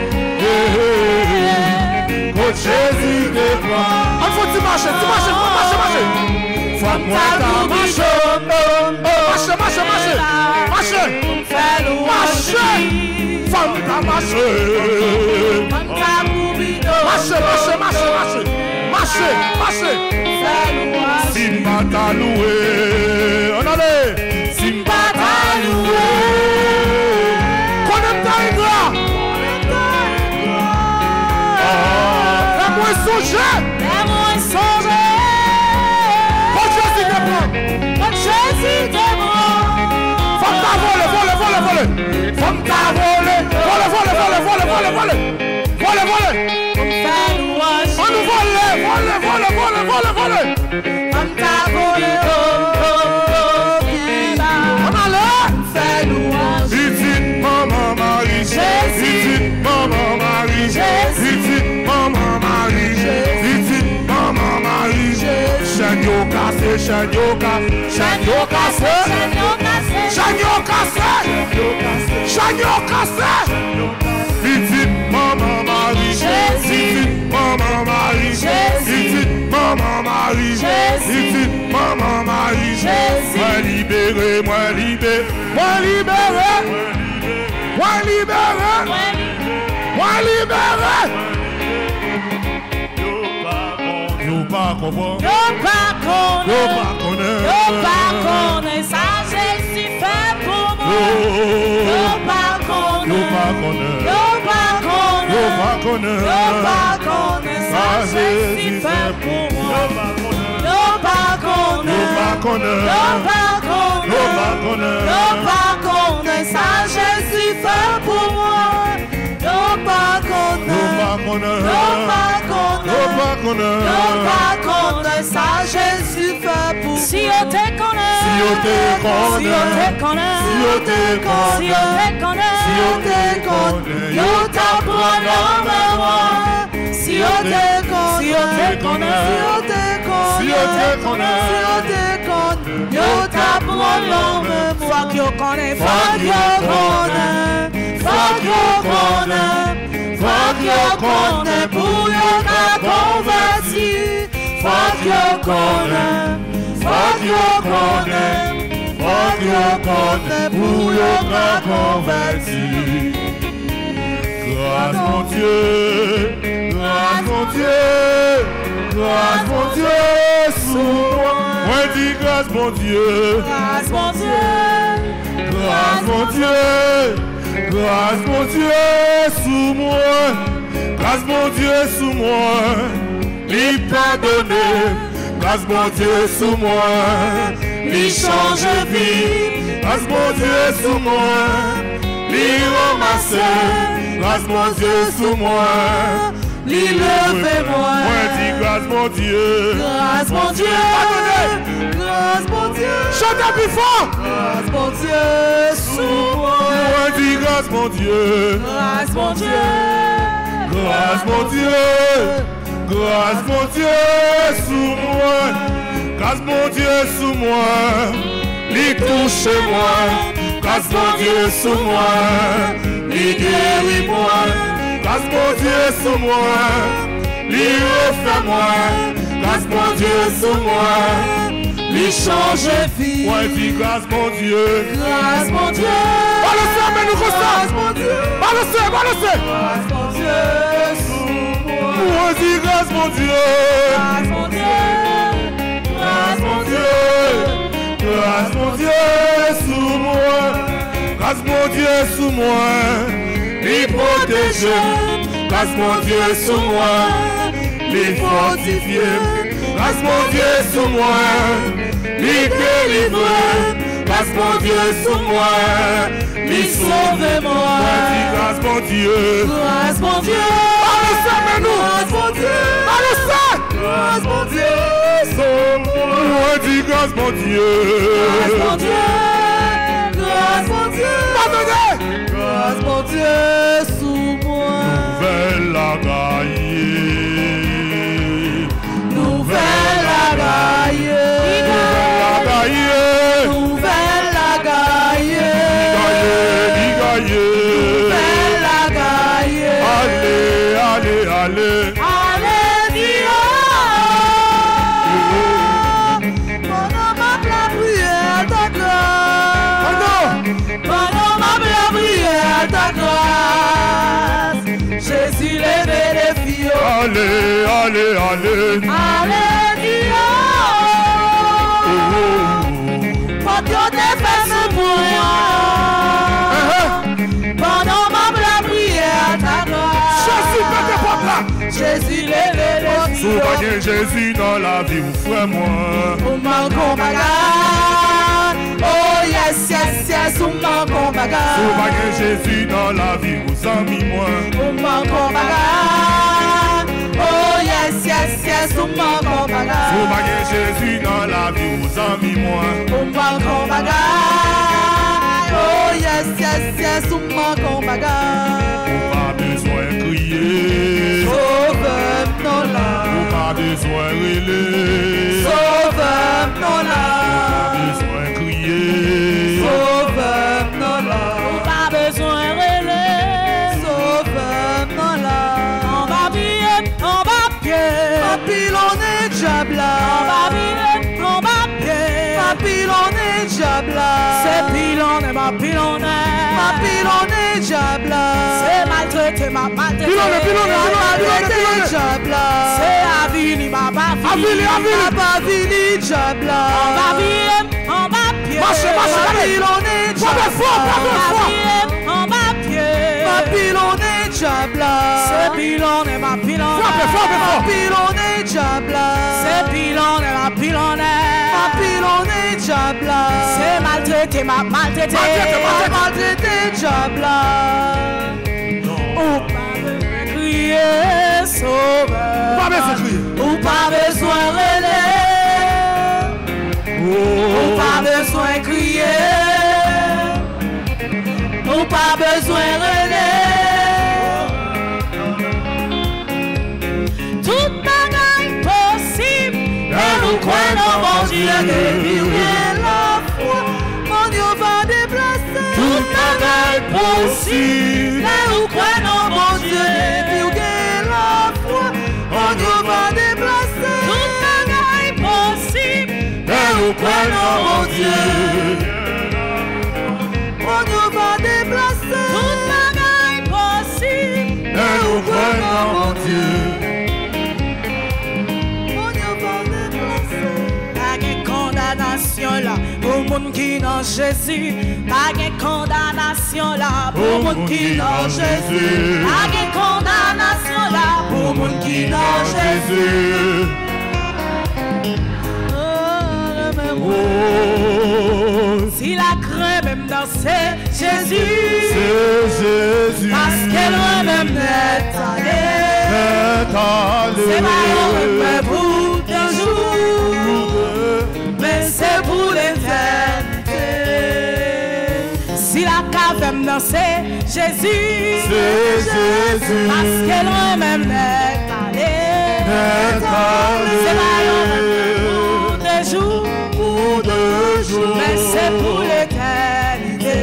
Quand Jésus dépend. Il faut tu marches, tu marches, marche. Femme moi ta marche. Marche. Femme ta marche. Marche. Simba ta loué. On allait. Simba ta loué. Qu'on aime ta gloire. La moins songée. Quand Jésus te prend. Femme ta volé. Femme ta volé. Volé. On nous vole. Femme ta volé. On allait. Fais louange. Ici, maman Marie. Ici, maman Marie. Ici, maman Marie. Ici, maman Marie. Chanyo cassé. Ici, maman Marie. Ici, maman Marie. Ici, maman Marie. Ici, maman Marie. Moi libéré. Yo pas connaît ça Jésus fait pour moi. Yo pas connaît ça Jésus fait pour moi. Yo pas connaît ça Jésus fait pour moi. Yo pas connaît ça Jésus fait pour moi. Si on te connaît, yo t'apprends l'homme. Si on te connaît, yo t'apprends l'homme. Fuck yo connaît, pour yo ka converti. Faut que connaît, faut que connaît, faut que connaît pour yo ka converti. Grâce mon Dieu, grâce mon Dieu, grâce mon Dieu sous moi. Moi dis grâce mon Dieu, grâce mon Dieu, grâce mon Dieu, grâce mon Dieu sous moi, grâce mon Dieu sous moi, lui pardonner, grâce mon Dieu sous moi, lui changer vie, grâce mon Dieu sous moi, lui ramasser, grâce mon Dieu sous moi. Levez-moi. Moi dis grâce mon Dieu. Grâce mon Dieu. Pardonnez. Grâce mon Dieu. Chantez plus fort. Grâce mon Dieu sous moi. Moi dis grâce mon Dieu. Grâce mon Dieu. Grâce mon Dieu. Grâce mon Dieu sous moi. Grâce mon Dieu sous moi. Lui touche moi. Grâce mon Dieu sous moi. Lui guérit moi. Grâce mon Dieu sous moi, lui refait moi, grâce mon Dieu sous moi, lui change vie. Moi dis grâce mon Dieu, grâce mon Dieu. Balancez, mais nous grâce mon Dieu. Balancez, balancez. Grâce mon Dieu sous moi. Moi dis grâce mon Dieu, grâce mon Dieu, grâce mon Dieu, grâce mon Dieu sous moi, grâce mon Dieu sous moi. Les protéger, grâce mon Dieu sous moi, les fortifier, grâce mon Dieu sous moi, les délivrer, grâce mon Dieu sous moi, les sauver moi, grâce mon Dieu, grâce mon Dieu, balancez nous, grâce mon Dieu, balancez, grâce mon Dieu, sous moi, dis grâce mon Dieu, grâce mon Dieu, grâce mon Dieu, pardonnez. Grâce mon Dieu sous moi. Nouvelle la gaille. Nouvelle la gaille. Nouvelle la gaille. Nouvelle la gaille. Allez, allez, allez. Allez, Dieu. Pendant ma prière, ta grâce. Pendant ma prière, ta grâce, Jésus lève les filles. Allez, allez, allez. Allez, Dieu. Faut que tu fasses pour moi. Pendant ma prière, ta grâce, Jésus lève les filles. Sous baguette Jésus dans la vie, ou frère moi. Pour mon combat. Oh yes, yes, yes, ou m'en combaga. Sous baguette Jésus dans la vie, vous en mis moi. Ou m'en combaga. Oh yes, yes, yes, ou m'en combaga. Sous baguette Jésus dans la vie, vous en mis moi. Ou m'en combaga. Oh yes, yes, yes, ou m'en combaga. Ou pas besoin crier. Sauve non là. Ou pas besoin rêler. Sauve non là. Sauve non là, on pas besoin relais. Sauve non là, on va pied, on va pied. Papillonné diabla, on va pied, on va pied. Papillonné diabla, c'est pilonné, ma pilonné. Papillonné diabla, c'est maltraité, ma maltraité. Pilonné diabla, c'est avili, ma bavili. Avili diabla, on va pied, on va pied. Marchez, papillonné diabla, en bas pied. Papillonné diabla, c'est pilonné, ma pilonné. Papillonné diabla, c'est pilonné, ma pilonné. Papillonné diabla, c'est maltraité, ma maltraité. Maltraité diabla. Ou pas besoin crier, sauveur. Ou pas besoin relais. Ou pas besoin crier, ou pas besoin relais. Tout bagaille possible, et nous croyons mon Dieu que la foi, mon Dieu va déplacer. Tout bagaille possible, et nous croyons mon Dieu que la foi, nous croyons mon Dieu. On nous va déplacer toute bagaille possible. Et nous croyons mon Dieu. On nous va déplacer. Pas de condamnation là pour monde qui dans Jésus. Pas de condamnation là pour monde qui dans Jésus. Pas de condamnation là pour monde qui dans Jésus. Si la crainte même danser, Jésus, c'est Jésus, parce qu'elle même n'est allée, c'est pas un pour d'un jour, mais c'est pour l'éternité. Si la cave même danser, Jésus, c'est Jésus, parce qu'elle même n'est allée, c'est pas un pour d'un jour. Mais c'est pour l'éternité.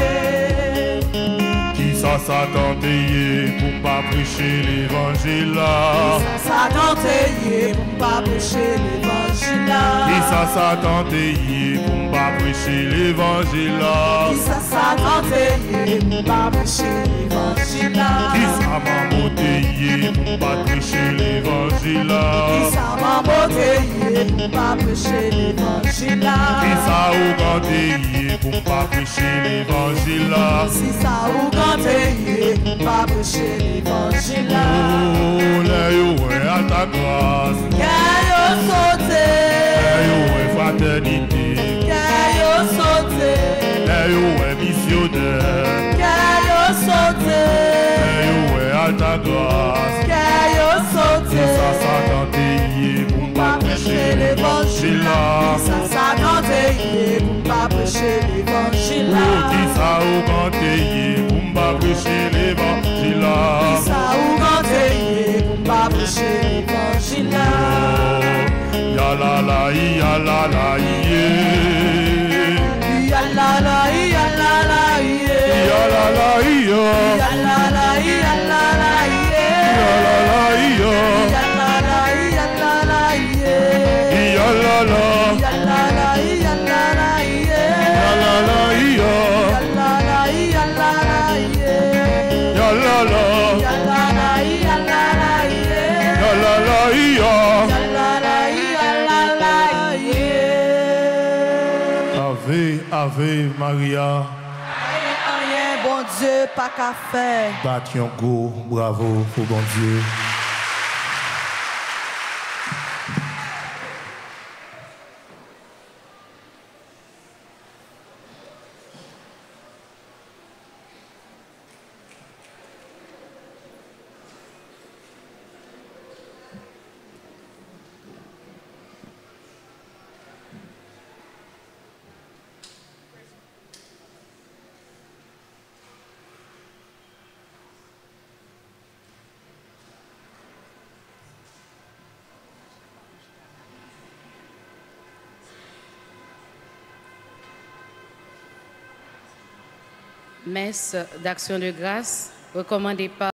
Qui ça s'attendait pour pas prêcher l'évangile là? Qui ça s'attendait pour pas prêcher l'évangile là? Qui ça s'attendait pour pas prêcher l'évangile là? Qui ça s'attendait pour pas prêcher l'évangile là? Qui ça m'a monté pour pas prêcher l'évangile là? Qui ça m'a monté pour pas prêcher l'évangile là? Qui ça ou ganté pour pas prêcher l'évangile là? Si ça ou ganté pour pas prêcher l'évangile là? Oh, les ouais à ta grâce. Qu'aille sauté. Les ouais fraternité. Qu'aille sauté. Les ouais missionnaire. Qu'aille sauté. Les ouais à ta grâce. Qu'aille sauté. Qui ça s'attendait pour pas prêcher l'évangile là? Qui ça s'attendait pour pas prêcher l'évangile là? Qui ça ou ganté pour pas prêcher l'évangile là? Qui ça ou ganté pour pas prêcher l'évangile là? Ya la la, ya la la, yeah. Ya la la, ya la la, yeah. Ya la la, yeah. Ya la la, ya la la, yeah. Ya la la, yeah. Ya la la, ya la la, yeah. Ya la la. Ya la la, ya la la, yeah. Ya la la, yeah. Ya la la, ya la la, yeah. Ya la la. Ya la la, ya la la, yeah. Ya la la, yeah. Ya la la, ya la la, yeah. Ave, Ave Maria. Rien, bon Dieu, pas qu'à faire. Battions go, bravo, au bon Dieu. Messe d'action de grâce recommandée par